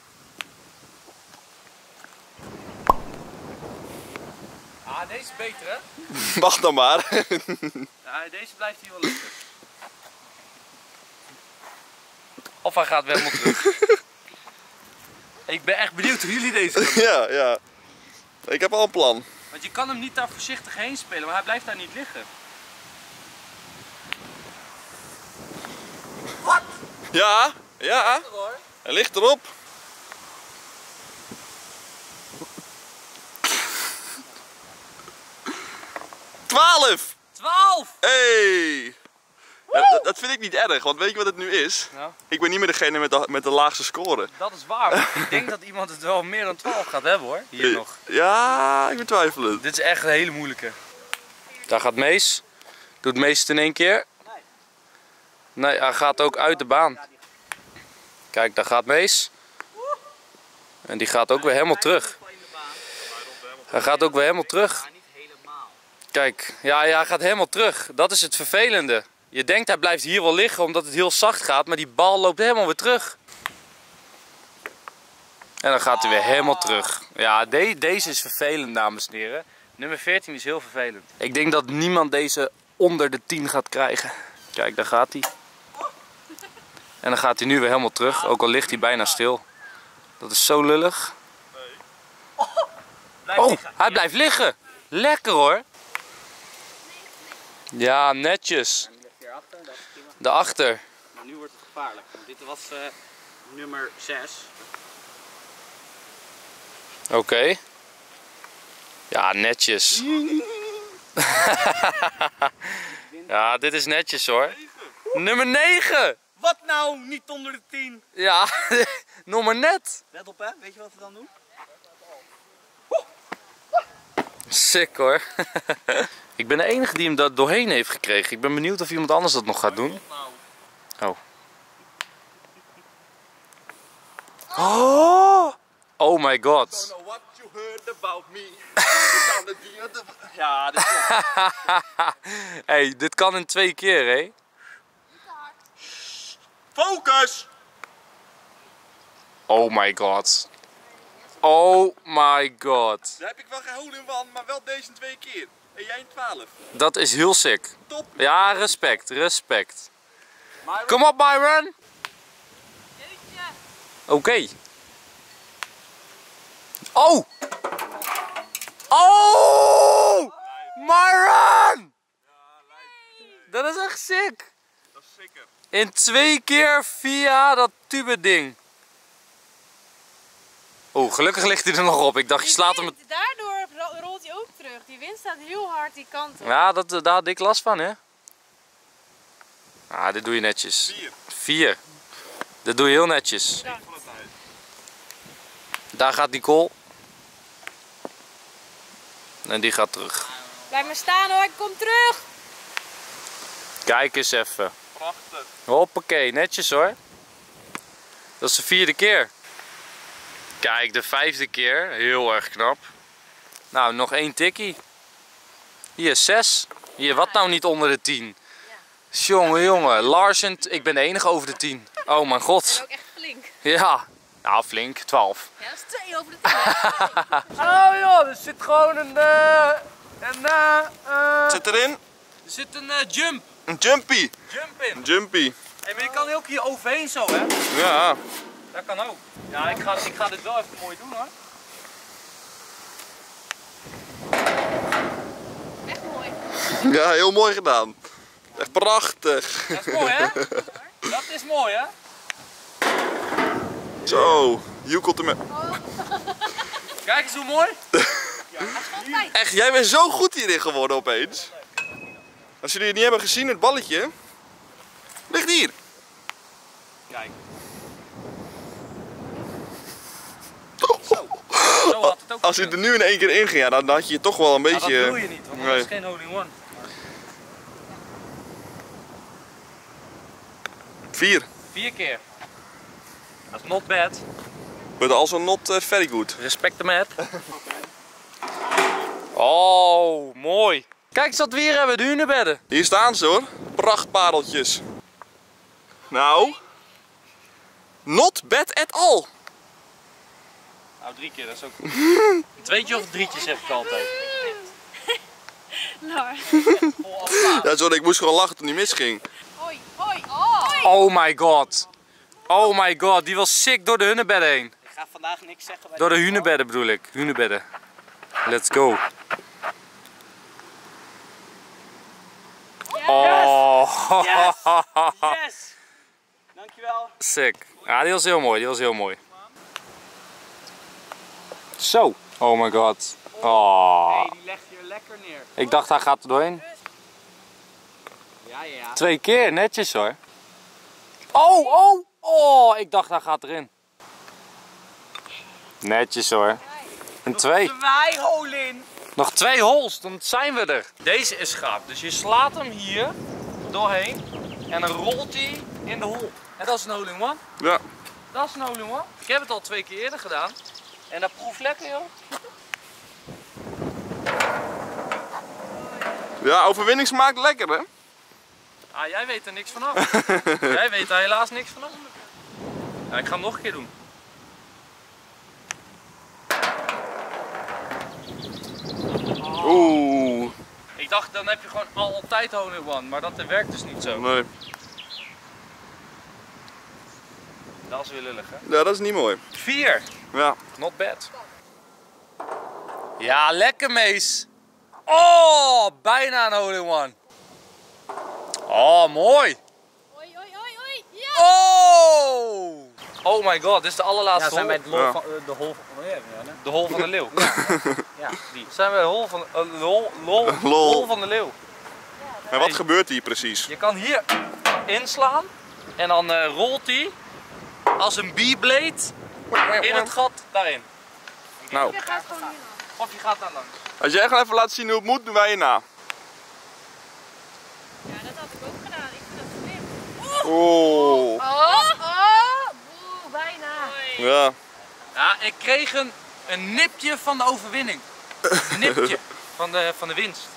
Ah, deze is beter hè? Wacht dan maar. Ja, deze blijft hier wel lukken. Of hij gaat weer helemaal terug. Ik ben echt benieuwd hoe jullie deze doen. Ja. Ik heb al een plan. Want je kan hem niet daar voorzichtig heen spelen, maar hij blijft daar niet liggen. Wat? Ja. Hij ligt erop. ¡12! 12! Hey! Ja, dat vind ik niet erg, want weet je wat het nu is? Ja. Ik ben niet meer degene met de laagste score. Dat is waar, maar ik denk dat iemand het wel meer dan 12 gaat hebben hoor, hier nog. Ja, ik betwijfel het. Dit is echt een hele moeilijke. Daar gaat Mees. Doet Mees het in één keer? Nee, hij gaat ook uit de baan. Kijk, daar gaat Mees. En die gaat ook weer helemaal terug. Hij gaat ook weer helemaal terug. Kijk, ja, hij gaat helemaal terug. Dat is het vervelende. Je denkt hij blijft hier wel liggen omdat het heel zacht gaat, maar die bal loopt helemaal weer terug. En dan gaat hij weer helemaal terug. Ja, deze is vervelend, dames en heren. Nummer 14 is heel vervelend. Ik denk dat niemand deze onder de 10 gaat krijgen. Kijk, daar gaat hij. En dan gaat hij nu weer helemaal terug, ook al ligt hij bijna stil. Dat is zo lullig. Oh, hij blijft liggen. Lekker hoor. Ja, netjes. Daarachter. Maar nu wordt het gevaarlijk, want dit was nummer 6. Oké. Ja, netjes. Ja, dit is netjes hoor. Nummer 9! Wat nou? Niet onder de 10. Ja, nog maar net. Let op hè, weet je wat we dan doen? Sick hoor. Ik ben de enige die hem dat doorheen heeft gekregen. Ik ben benieuwd of iemand anders dat nog gaat doen. Oh. Oh! Oh my god. Ja, dit is Hey, dit kan in 2 keer hè. Focus! Oh my god. Oh my god. Daar heb ik wel geen hole in one, maar wel deze 2 keer. En jij in 12. Dat is heel sick. Top. Ja, respect. Kom op Byron. Oké. Oh! Oh! Myron! Dat is echt sick. Dat is zeker. In 2 keer via dat tube ding. Oeh, gelukkig ligt hij er nog op. Ik dacht je slaat hem... Daardoor rolt hij ook terug. Die wind staat heel hard die kant op. Ja, daar had ik last van, hè. Ah, dit doe je netjes. 4. Dit doe je heel netjes. Ja. Daar gaat Nicole. En die gaat terug. Blijf maar staan hoor, ik kom terug. Kijk eens even. Prachtig. Hoppakee, netjes hoor. Dat is de 4e keer. Kijk, de 5e keer. Heel erg knap. Nou, nog 1 tikkie. Hier, 6. Hier, wat nou niet onder de 10? Jongen, jongen. Larsen, ik ben de enige over de 10. Oh mijn god. En ook echt flink. Ja. Nou, flink. 12. Ja, dat is 2 over de 10. Hè? Oh joh, er zit gewoon een Zit erin? er zit een jump. Een jumpy. Jump in. Een jumpy. Hey, maar je kan ook hier overheen zo, hè? Ja. Dat kan ook. Ja, ik ga dit wel even mooi doen, hoor. Echt mooi. Ja, heel mooi gedaan. Echt prachtig. Dat is mooi, hè? Dat is mooi, hè? Zo, joekelt ermee. Kijk eens hoe mooi. Echt, jij bent zo goed hierin geworden opeens. Als jullie het niet hebben gezien, het balletje ligt hier. Kijk. Zo had het ook. Als je er nu in 1 keer in ging, ja, dan had je toch wel een Ja, beetje... dat doe je niet, want dat is geen hole-in-one. 4. 4 keer. Dat is not bad. But also not very good. Respect the mat. Oh, mooi. Kijk eens wat we hier hebben, de hunebedden. Hier staan ze hoor, prachtpareltjes. Nou, not bad at all. Nou, 3 keer, dat is ook goed. 2'tjes of 3'tjes heb ik altijd. Lars. Ja, sorry, ik moest gewoon lachen toen die misging. Hoi, hoi. Oh my god. Oh my god, die was sick door de hunebedden heen. Ik ga vandaag niks zeggen bij Door de hunebedden bedoel ik. Hunebedden. Let's go. Oh. Yes! Dankjewel. Sick. Ja, die was heel mooi. Die was heel mooi. Zo. Oh my god. Oh. Hey, die legt hier lekker neer. Ik dacht hij gaat er doorheen. Ja, ja, ja. 2 keer, netjes hoor. Oh, oh, oh. Ik dacht hij gaat erin. Netjes hoor. Een 2. 2 holen in. Nog 2 holes, dan zijn we er. Deze is gaaf. Dus je slaat hem hier doorheen en dan rolt hij in de hole. En dat is een hole-in-one. Ja. Dat is een hole-in-one. Ik heb het al 2 keer eerder gedaan. En dat proeft lekker joh. Ja, overwinning smaakt lekker hè? Ah, jij weet er niks vanaf. Jij weet daar helaas niks vanaf. Ja, ik ga hem nog een keer doen. Oeh. Ik dacht dan heb je gewoon altijd hole-in-one, maar dat werkt dus niet zo. Nee. Dat is weer lullig hè. Ja, dat is niet mooi. 4. Ja. Not bad. Ja, lekker Mees. Oh, bijna een hole-in-one. Oh, mooi. Hoi, hoi, hoi, hoi. Ja. Oh! Oh my god, dit is de allerlaatste Ja, zijn hole. bij het de hol van De hol van de leeuw. Ja, die. Zijn we de hol van Lol. hol van de leeuw. En wat gebeurt hier precies? Je kan hier inslaan en dan rolt hij als een beyblade in het gat daarin. Nou, Je gaat gewoon nu nog. Of je gaat daar langs. als jij gewoon even laat zien hoe het moet, doen wij je na. Ja, dat had ik ook gedaan. Ik vind dat slim. Oh. Oh, boe, bijna. Ja. Ja, ik kreeg een nipje van de overwinning. Een nipje van de winst.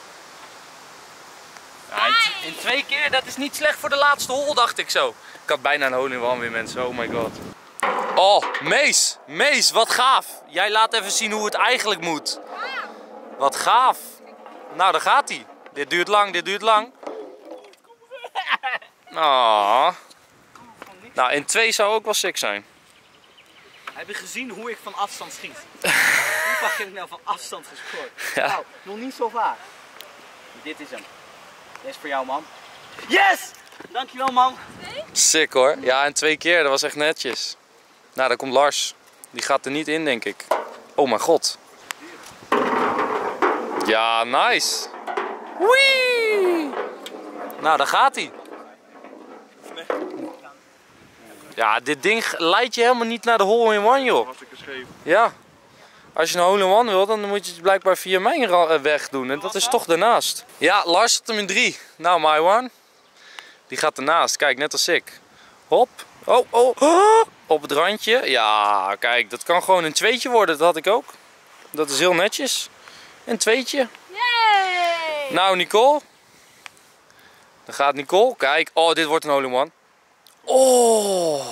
Ja, in 2 keer, dat is niet slecht voor de laatste hole, dacht ik zo. Ik had bijna een hole-in-one weer, mensen. Oh my god. Oh, Mees, wat gaaf. Jij laat even zien hoe het eigenlijk moet. Wat gaaf. Nou, daar gaat hij. Dit duurt lang. Oh. Nou, in 2 zou ook wel sick zijn. Heb je gezien hoe ik van afstand schiet? fuck heb ik nou van afstand gescoord? Ja. Nou, nog niet zo vaak. Dit is hem. Deze is voor jou, man. Yes! Dankjewel, man. Sick hoor. Ja, en 2 keer, dat was echt netjes. Nou, daar komt Lars. Die gaat er niet in, denk ik. Oh mijn god. Ja, nice. Wee! Nou, daar gaat hij. Ja, dit ding leidt je helemaal niet naar de hole-in-one, joh. Hartstikke scheef. Ja. Als je een hole-in-one wil, dan moet je het blijkbaar via mijn weg doen. En dat is toch daarnaast. Ja, Lars zet hem in 3. Nou, my one. Die gaat ernaast. Kijk, net als ik. Hop. Oh, oh, oh. Op het randje. Ja, kijk, dat kan gewoon een 2'tje worden. Dat had ik ook. Dat is heel netjes. Een 2'tje. Yay! Nou, Nicole. Dan gaat Nicole. Kijk. Oh, dit wordt een hole-in-one. Oh.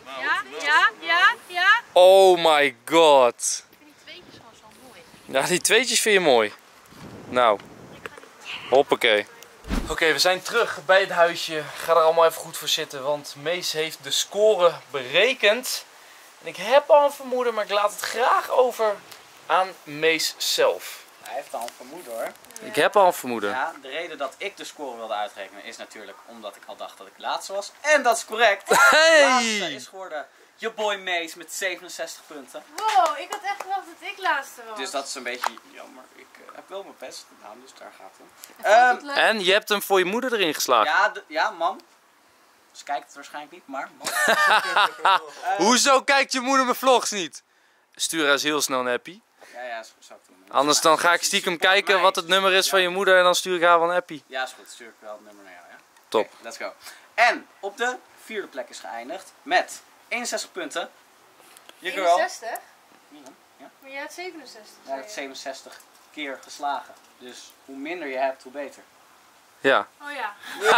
Ja. Oh my god. Ik vind die tweetjes gewoon zo mooi. Ja, die 2'tjes vind je mooi. Nou. Hoppakee. Oké, we zijn terug bij het huisje. Ga er allemaal even goed voor zitten, want Mees heeft de score berekend. En ik heb al een vermoeden, maar ik laat het graag over aan Mees zelf. Hij heeft al een vermoeden, hoor. Ik heb al een vermoeden. Ja, de reden dat ik de score wilde uitrekenen is natuurlijk omdat ik al dacht dat ik laatste was. En dat is correct. Hey! Laatste is geworden je boy Mees met 67 punten. Wow, ik had echt gedacht dat ik laatste was. Dus dat is een beetje jammer. Ik heb wel mijn best gedaan, dus daar gaat het. En je hebt hem voor je moeder erin geslagen. Ja, mam. Ze kijkt het waarschijnlijk niet, maar mam. Hoezo kijkt je moeder mijn vlogs niet? Stuur haar eens heel snel een appie. Ja, zou ik doen. Anders dan ga ik stiekem kijken wat het nummer is van je moeder en dan stuur ik haar wel een appie. Ja, is goed. Stuur ik wel het nummer naar jou, ja? Top. Okay, let's go. En op de 4e plek is geëindigd met 61 punten. Je girl. 61? Ja. Maar jij had 67. Jij hebt 67 keer geslagen. Dus hoe minder je hebt, hoe beter. Ja. Oh ja.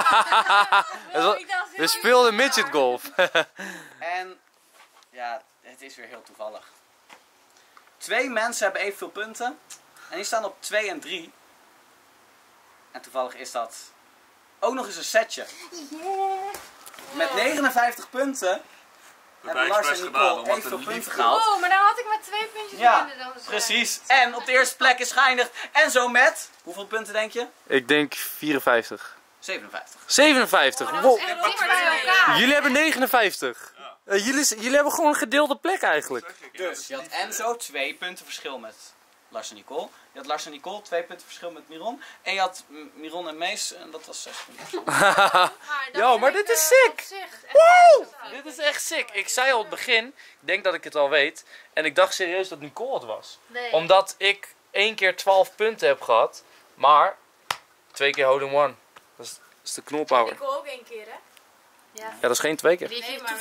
We speelden midget golf. En ja, het is weer heel toevallig. 2 mensen hebben evenveel punten. En die staan op 2 en 3. En toevallig is dat ook nog eens een setje. Met 59 punten hebben Lars en Nicole evenveel punten gehaald. Oh, maar dan had ik maar 2 puntjes minder dan precies. En op de eerste plek is geëindigd Enzo met, hoeveel punten denk je? Ik denk 54. 57. 57? Oh, Wow. elkaar. Jullie hebben 59. Jullie hebben gewoon een gedeelde plek eigenlijk. Dus je had Enzo 2 punten verschil met Lars en Nicole. Je had Lars en Nicole 2 punten verschil met Miron. En je had Miron en Mees en dat was 6 punten. Ja, maar dit is sick! Woe! Dit is echt sick. Ik zei al op het begin, ik denk dat ik het al weet. En ik dacht serieus dat Nicole het was. Nee. Omdat ik 1 keer 12 punten heb gehad. Maar 2 keer hole-in-one. Dat is de knolpower. Ik ook 1 keer, hè? Ja, dat is geen 2 keer. Nee, maar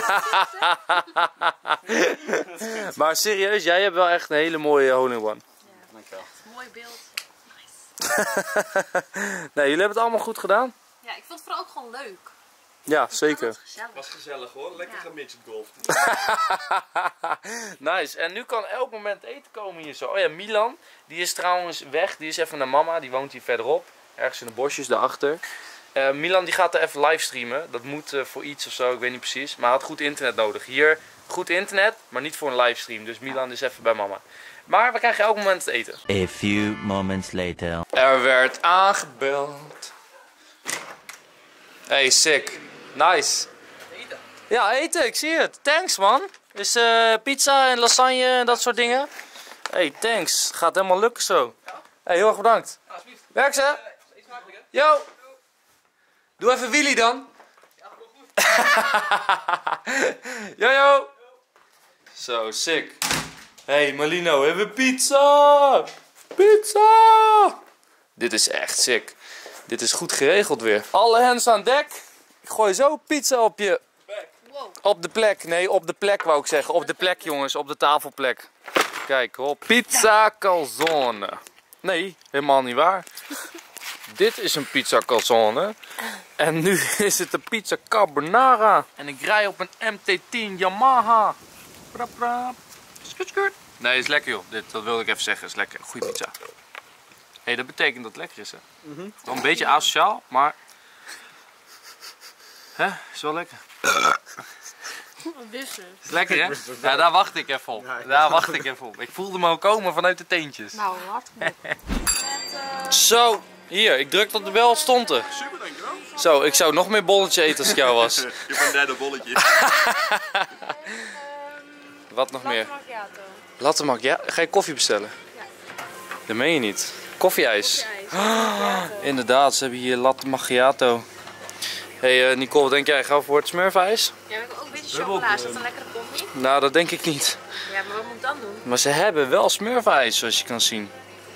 wel. Maar serieus, jij hebt wel echt een hele mooie hole-in-one. Ja, dankjewel. Mooi beeld. Nee, jullie hebben het allemaal goed gedaan. Ja, ik vond het vooral ook gewoon leuk. Ja, zeker. Gezellig. Was gezellig hoor, lekker gaan midget golf. Nice, en nu kan elk moment eten komen hier zo. Oh ja, Milan, die is trouwens weg. Die is even naar mama, die woont hier verderop. Ergens in de bosjes daarachter. Milan die gaat er even livestreamen. Dat moet voor iets of zo, ik weet niet precies. Maar hij had goed internet nodig. Hier goed internet, maar niet voor een livestream. Dus Milan is even bij mama. Maar we krijgen elk moment het eten. A few moments later. Er werd aangebeld. Hey, sick. Nice. Ja, eten, ik zie het. Thanks man. Is pizza en lasagne en dat soort dingen. Hey, thanks. Gaat helemaal lukken zo. Hey, heel erg bedankt. Werk ze. Yo. Doe even Willy dan. Yo. Zo, sick. Hey Malino, we hebben pizza. Pizza. Dit is echt sick. Dit is goed geregeld weer. Alle hands aan dek. Ik gooi zo pizza op je... Op de plek. Nee, op de plek wou ik zeggen. Op de plek jongens, op de tafelplek. Kijk, hop. Pizza calzone. Nee, helemaal niet waar. Dit is een pizza calzone. En nu is het een pizza carbonara. En ik rij op een MT-10 Yamaha. Nee, is lekker joh. Dat wilde ik even zeggen. Is lekker. Goeie pizza. Hé, dat betekent dat het lekker is hè. Wel een beetje asociaal, maar... Hè, is wel lekker. Is lekker hè? Ja, daar wacht ik even op. Daar wacht ik even op. Ik voelde me al komen vanuit de teentjes. Nou, hartstikke Zo, hier, ik drukte op de bel, stond er. Super, dankjewel. Zo, ik zou nog meer bolletje eten als ik jou was. Je hebt een derde bolletje. Wat nog meer? Latte macchiato. Ga je koffie bestellen? Ja. Dat meen je niet. Koffieijs. Inderdaad, ze hebben hier latte macchiato. Hey Nicole, wat denk jij? Gaan we voor het smurfijs? Ja, we hebben ook een beetje chocola. Is dat een lekkere koffie? Nou, dat denk ik niet. Ja, maar wat moet ik dan doen? Maar ze hebben wel smurfijs, zoals je kan zien.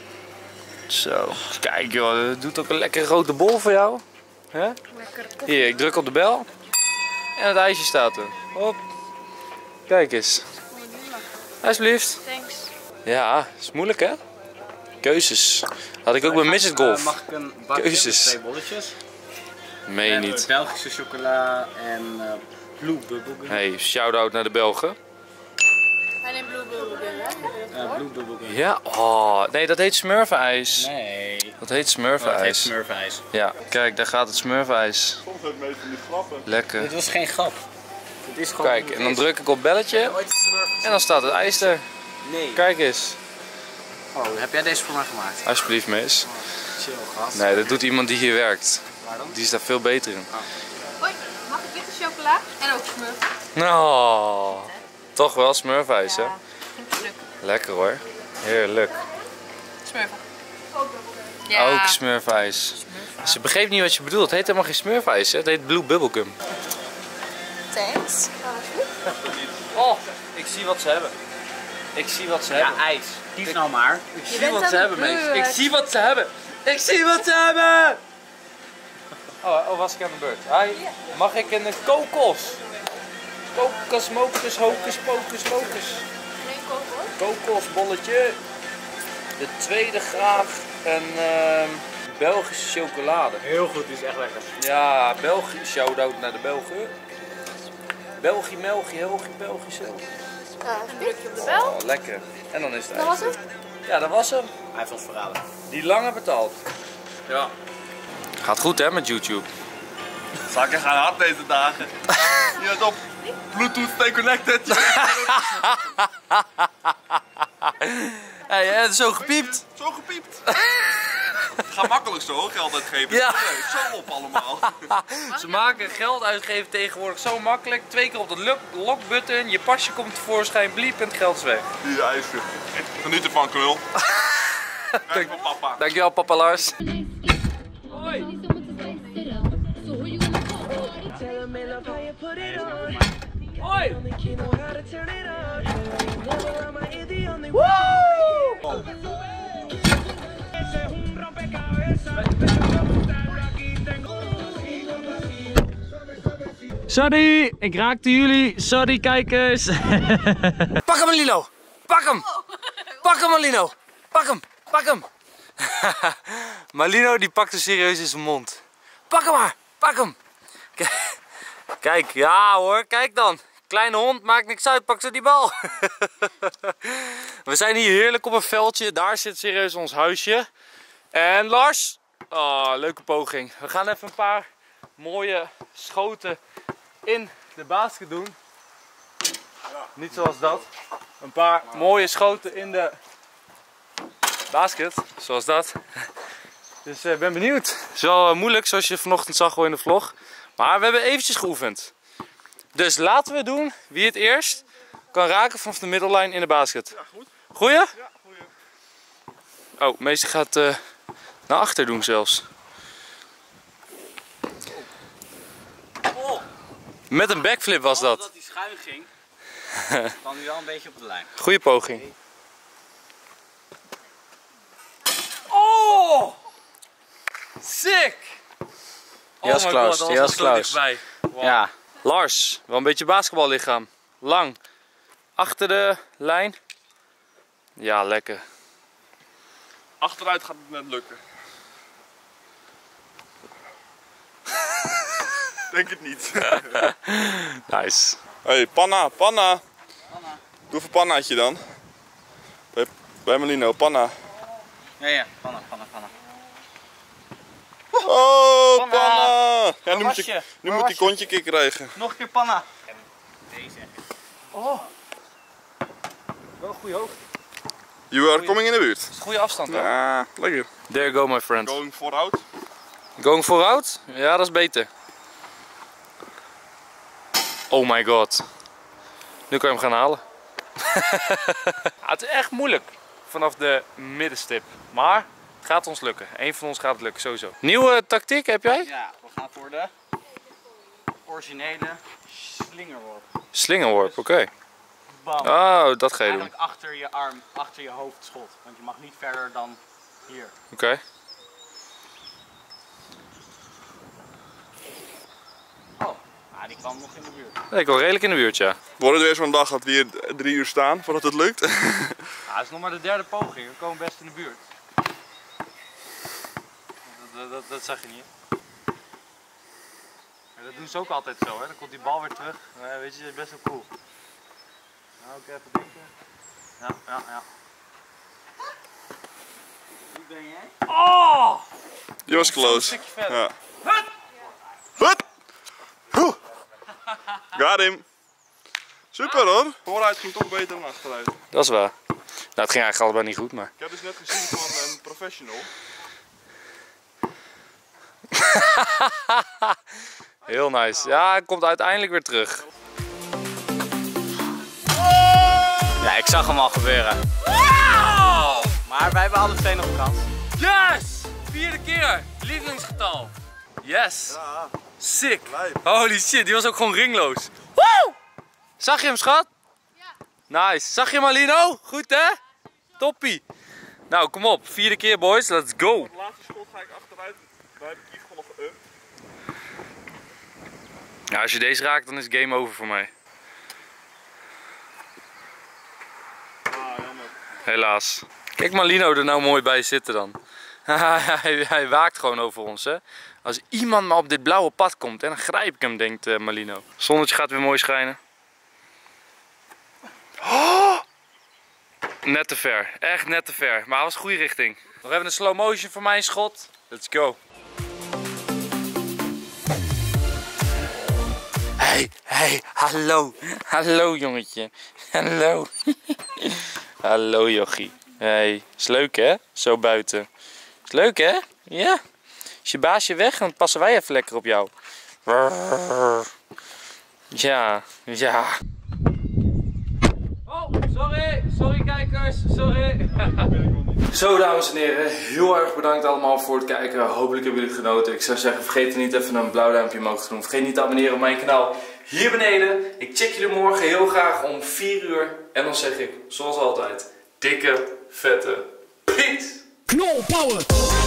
Zo, kijk joh, dat doet ook een lekkere grote bol voor jou. Hè? Hier, ik druk op de bel. En het ijsje staat er. Hop. Kijk eens. Alsjeblieft. Thanks. Ja, is moeilijk hè? Keuzes. Had ik ook bij Midget Golf. Mag ik een bakje Keuzes. met 2 bolletjes? Meen je niet. Belgische chocola en Blue Bubblegum. Hey, shout-out naar de Belgen. Hij neemt Blue Bubblegum, hè? Blue Bubblegum. Ja, oh, nee, dat heet smurfenijs. Nee. Dat heet smurfenijs. Dat heet smurfijs. Ja, kijk, daar gaat het smurfenijs. Soms het meest van die grappen. Lekker. Dit was geen grap. Dit is gewoon Kijk, en dan druk ik op belletje en dan staat het ijs er. Nee. Kijk eens. Oh, heb jij deze voor mij gemaakt? Alsjeblieft, mis. Chill, gast. Nee, dat doet iemand die hier werkt. Waarom? Die is daar veel beter in. Hoi, mag ik witte chocola? En ook smurf. Nou, toch wel smurfijs, hè? Ja, leuk. Lekker hoor. Heerlijk. Smurfen. Ook smurfijs. Ze begreep niet wat je bedoelt. Het heet helemaal geen smurfijs, hè? Het heet Blue Bubblegum. Thanks. Oh, ik zie wat ze hebben. Ik zie wat ze hebben. Ja, ijs. Kies nou maar. Ik zie wat ze hebben, mensen. Ik zie wat ze hebben. Ik zie wat ze hebben! Oh, was ik aan de beurt. Hi. Mag ik een kokos? Kokos, mokus, hocus, pocus, locus. Geen kokos? Kokosbolletje. De tweede graag een Belgische chocolade. Heel goed, die is echt lekker. Ja, België. Shout-out naar de Belgen. België, België, Belgisch. Ja, een drukje op de bel. Oh, lekker. En dan is het Dat was het? Ja, dat was hem. Hij heeft ons verraden. Die lange betaald. Ja. Gaat goed hè met YouTube. Zakken gaan hard deze dagen. Je bent op Bluetooth stay connected. Hey, het is zo gepiept. Zo gepiept. Ga makkelijk zo geld uitgeven. Ja. Zo op allemaal. Ze maken geld uitgeven tegenwoordig zo makkelijk. 2 keer op de lockbutton, je pasje komt tevoorschijn, bliep en het geld is weg. Hier, ijsje. Geniet ervan, knul. Dank voor papa. Dankjewel papa Lars. Hoi! Sorry, ik raakte jullie. Sorry kijkers. Pak hem Lino! Pak hem! Pak hem Malino! Pak hem! Pak hem! Malino die pakt hem serieus in zijn mond. Pak hem maar! Pak hem! Kijk, ja hoor, kijk dan. Kleine hond, maakt niks uit, pak zo die bal. We zijn hier heerlijk op een veldje. Daar zit serieus ons huisje. En Lars, oh, leuke poging. We gaan even een paar mooie schoten in de basket doen. Niet zoals dat. Een paar mooie schoten in de basket, zoals dat. Dus ik ben benieuwd. Het is wel moeilijk, zoals je vanochtend zag al in de vlog. Maar we hebben eventjes geoefend. Dus laten we doen wie het eerst kan raken vanaf de middellijn in de basket. Ja, goed. Goeie? Ja, goeie. Oh, meester gaat naar achter doen zelfs. Oh. Met een backflip was dat. Dat hij schuin ging, kwam hij wel een beetje op de lijn. Goeie poging. Oh! Sick! Die was close, die was close. Wow. Ja. Lars, wel een beetje basketballichaam. Lang. Achter de lijn. Ja, lekker. Achteruit gaat het net lukken. Denk het niet. Nice. Hey, panna, panna. Doe even pannaatje dan. Bij Malino, panna. Ja, panna, panna, panna. Oh, Panna. panna! Ja, Waar was je? nu Waar moet was die kontje kick krijgen. Nog een keer panna. Deze. Oh. Wel een goede hoogte. You are coming in de buurt. Dat is een goede afstand hoor. Ja, lekker. There you go my friend. Going vooruit. Going vooruit? Ja, dat is beter. Oh my god. Nu kan je hem gaan halen. Het is echt moeilijk vanaf de middenstip. Maar het gaat ons lukken. Eén van ons gaat het lukken, sowieso. Nieuwe tactiek heb jij? Ja, we gaan voor de originele slingerworp. Slingerworp, oké. Bam. Oh, dat ga je doen. Eigenlijk achter je arm, achter je hoofd schot. Want je mag niet verder dan hier. Oké. Oh, ah, die kwam nog in de buurt. Ja, ik wil redelijk in de buurt, ja. Wordt het weer zo'n dag dat we hier 3 uur staan voordat het lukt? Ja, het is nog maar de derde poging. We komen best in de buurt. Dat zag je niet. Ja, dat doen ze ook altijd zo, hè. Dan komt die bal weer terug. Weet je, dat is best wel cool. Nou, ook even denken. Ja. Wie ben jij? Oh! Die was close. Ja. Hut! Got him! Super hoor! Vooruit ging toch beter dan achteruit. Dat is waar. Nou, het ging eigenlijk allebei niet goed, maar... Ik heb dus net gezien van een professional. Heel nice. Ja, hij komt uiteindelijk weer terug. Ja, ik zag hem al gebeuren. Maar wij hebben alle twee nog een kans. Yes! 4e keer. Lievelingsgetal. Yes. Ja. Sick. Lijp. Holy shit, die was ook gewoon ringloos. Woe! Zag je hem, schat? Ja. Nice. Zag je hem, Alino? Goed, hè? Toppie. Nou, kom op. 4e keer, boys. Let's go. Het laatste schot ga ik achteruit. Daar heb ik hier gewoon nog up. Ja, als je deze raakt, dan is het game over voor mij. Ah, jammer. Helaas. Kijk Malino er nou mooi bij zitten dan. Hij waakt gewoon over ons, hè. Als iemand maar op dit blauwe pad komt, hè, dan grijp ik hem, denkt Malino. Zonnetje gaat weer mooi schijnen. Oh! Net te ver. Echt net te ver. Maar hij was goede richting. Nog even een slow motion voor mijn schot. Let's go. Hey, hallo. Hallo jongetje. Hallo. Hallo jochie. Hey, is leuk hè? Zo buiten. Is leuk hè? Ja. Is je baasje weg, dan passen wij even lekker op jou. Ja. Oh, sorry kijkers, sorry. Zo dames en heren, heel erg bedankt allemaal voor het kijken. Hopelijk hebben jullie het genoten. Ik zou zeggen, vergeet niet even een blauw duimpje omhoog te doen. Vergeet niet te abonneren op mijn kanaal hier beneden. Ik check jullie morgen heel graag om 4 uur. En dan zeg ik, zoals altijd, dikke, vette peace. Knol power.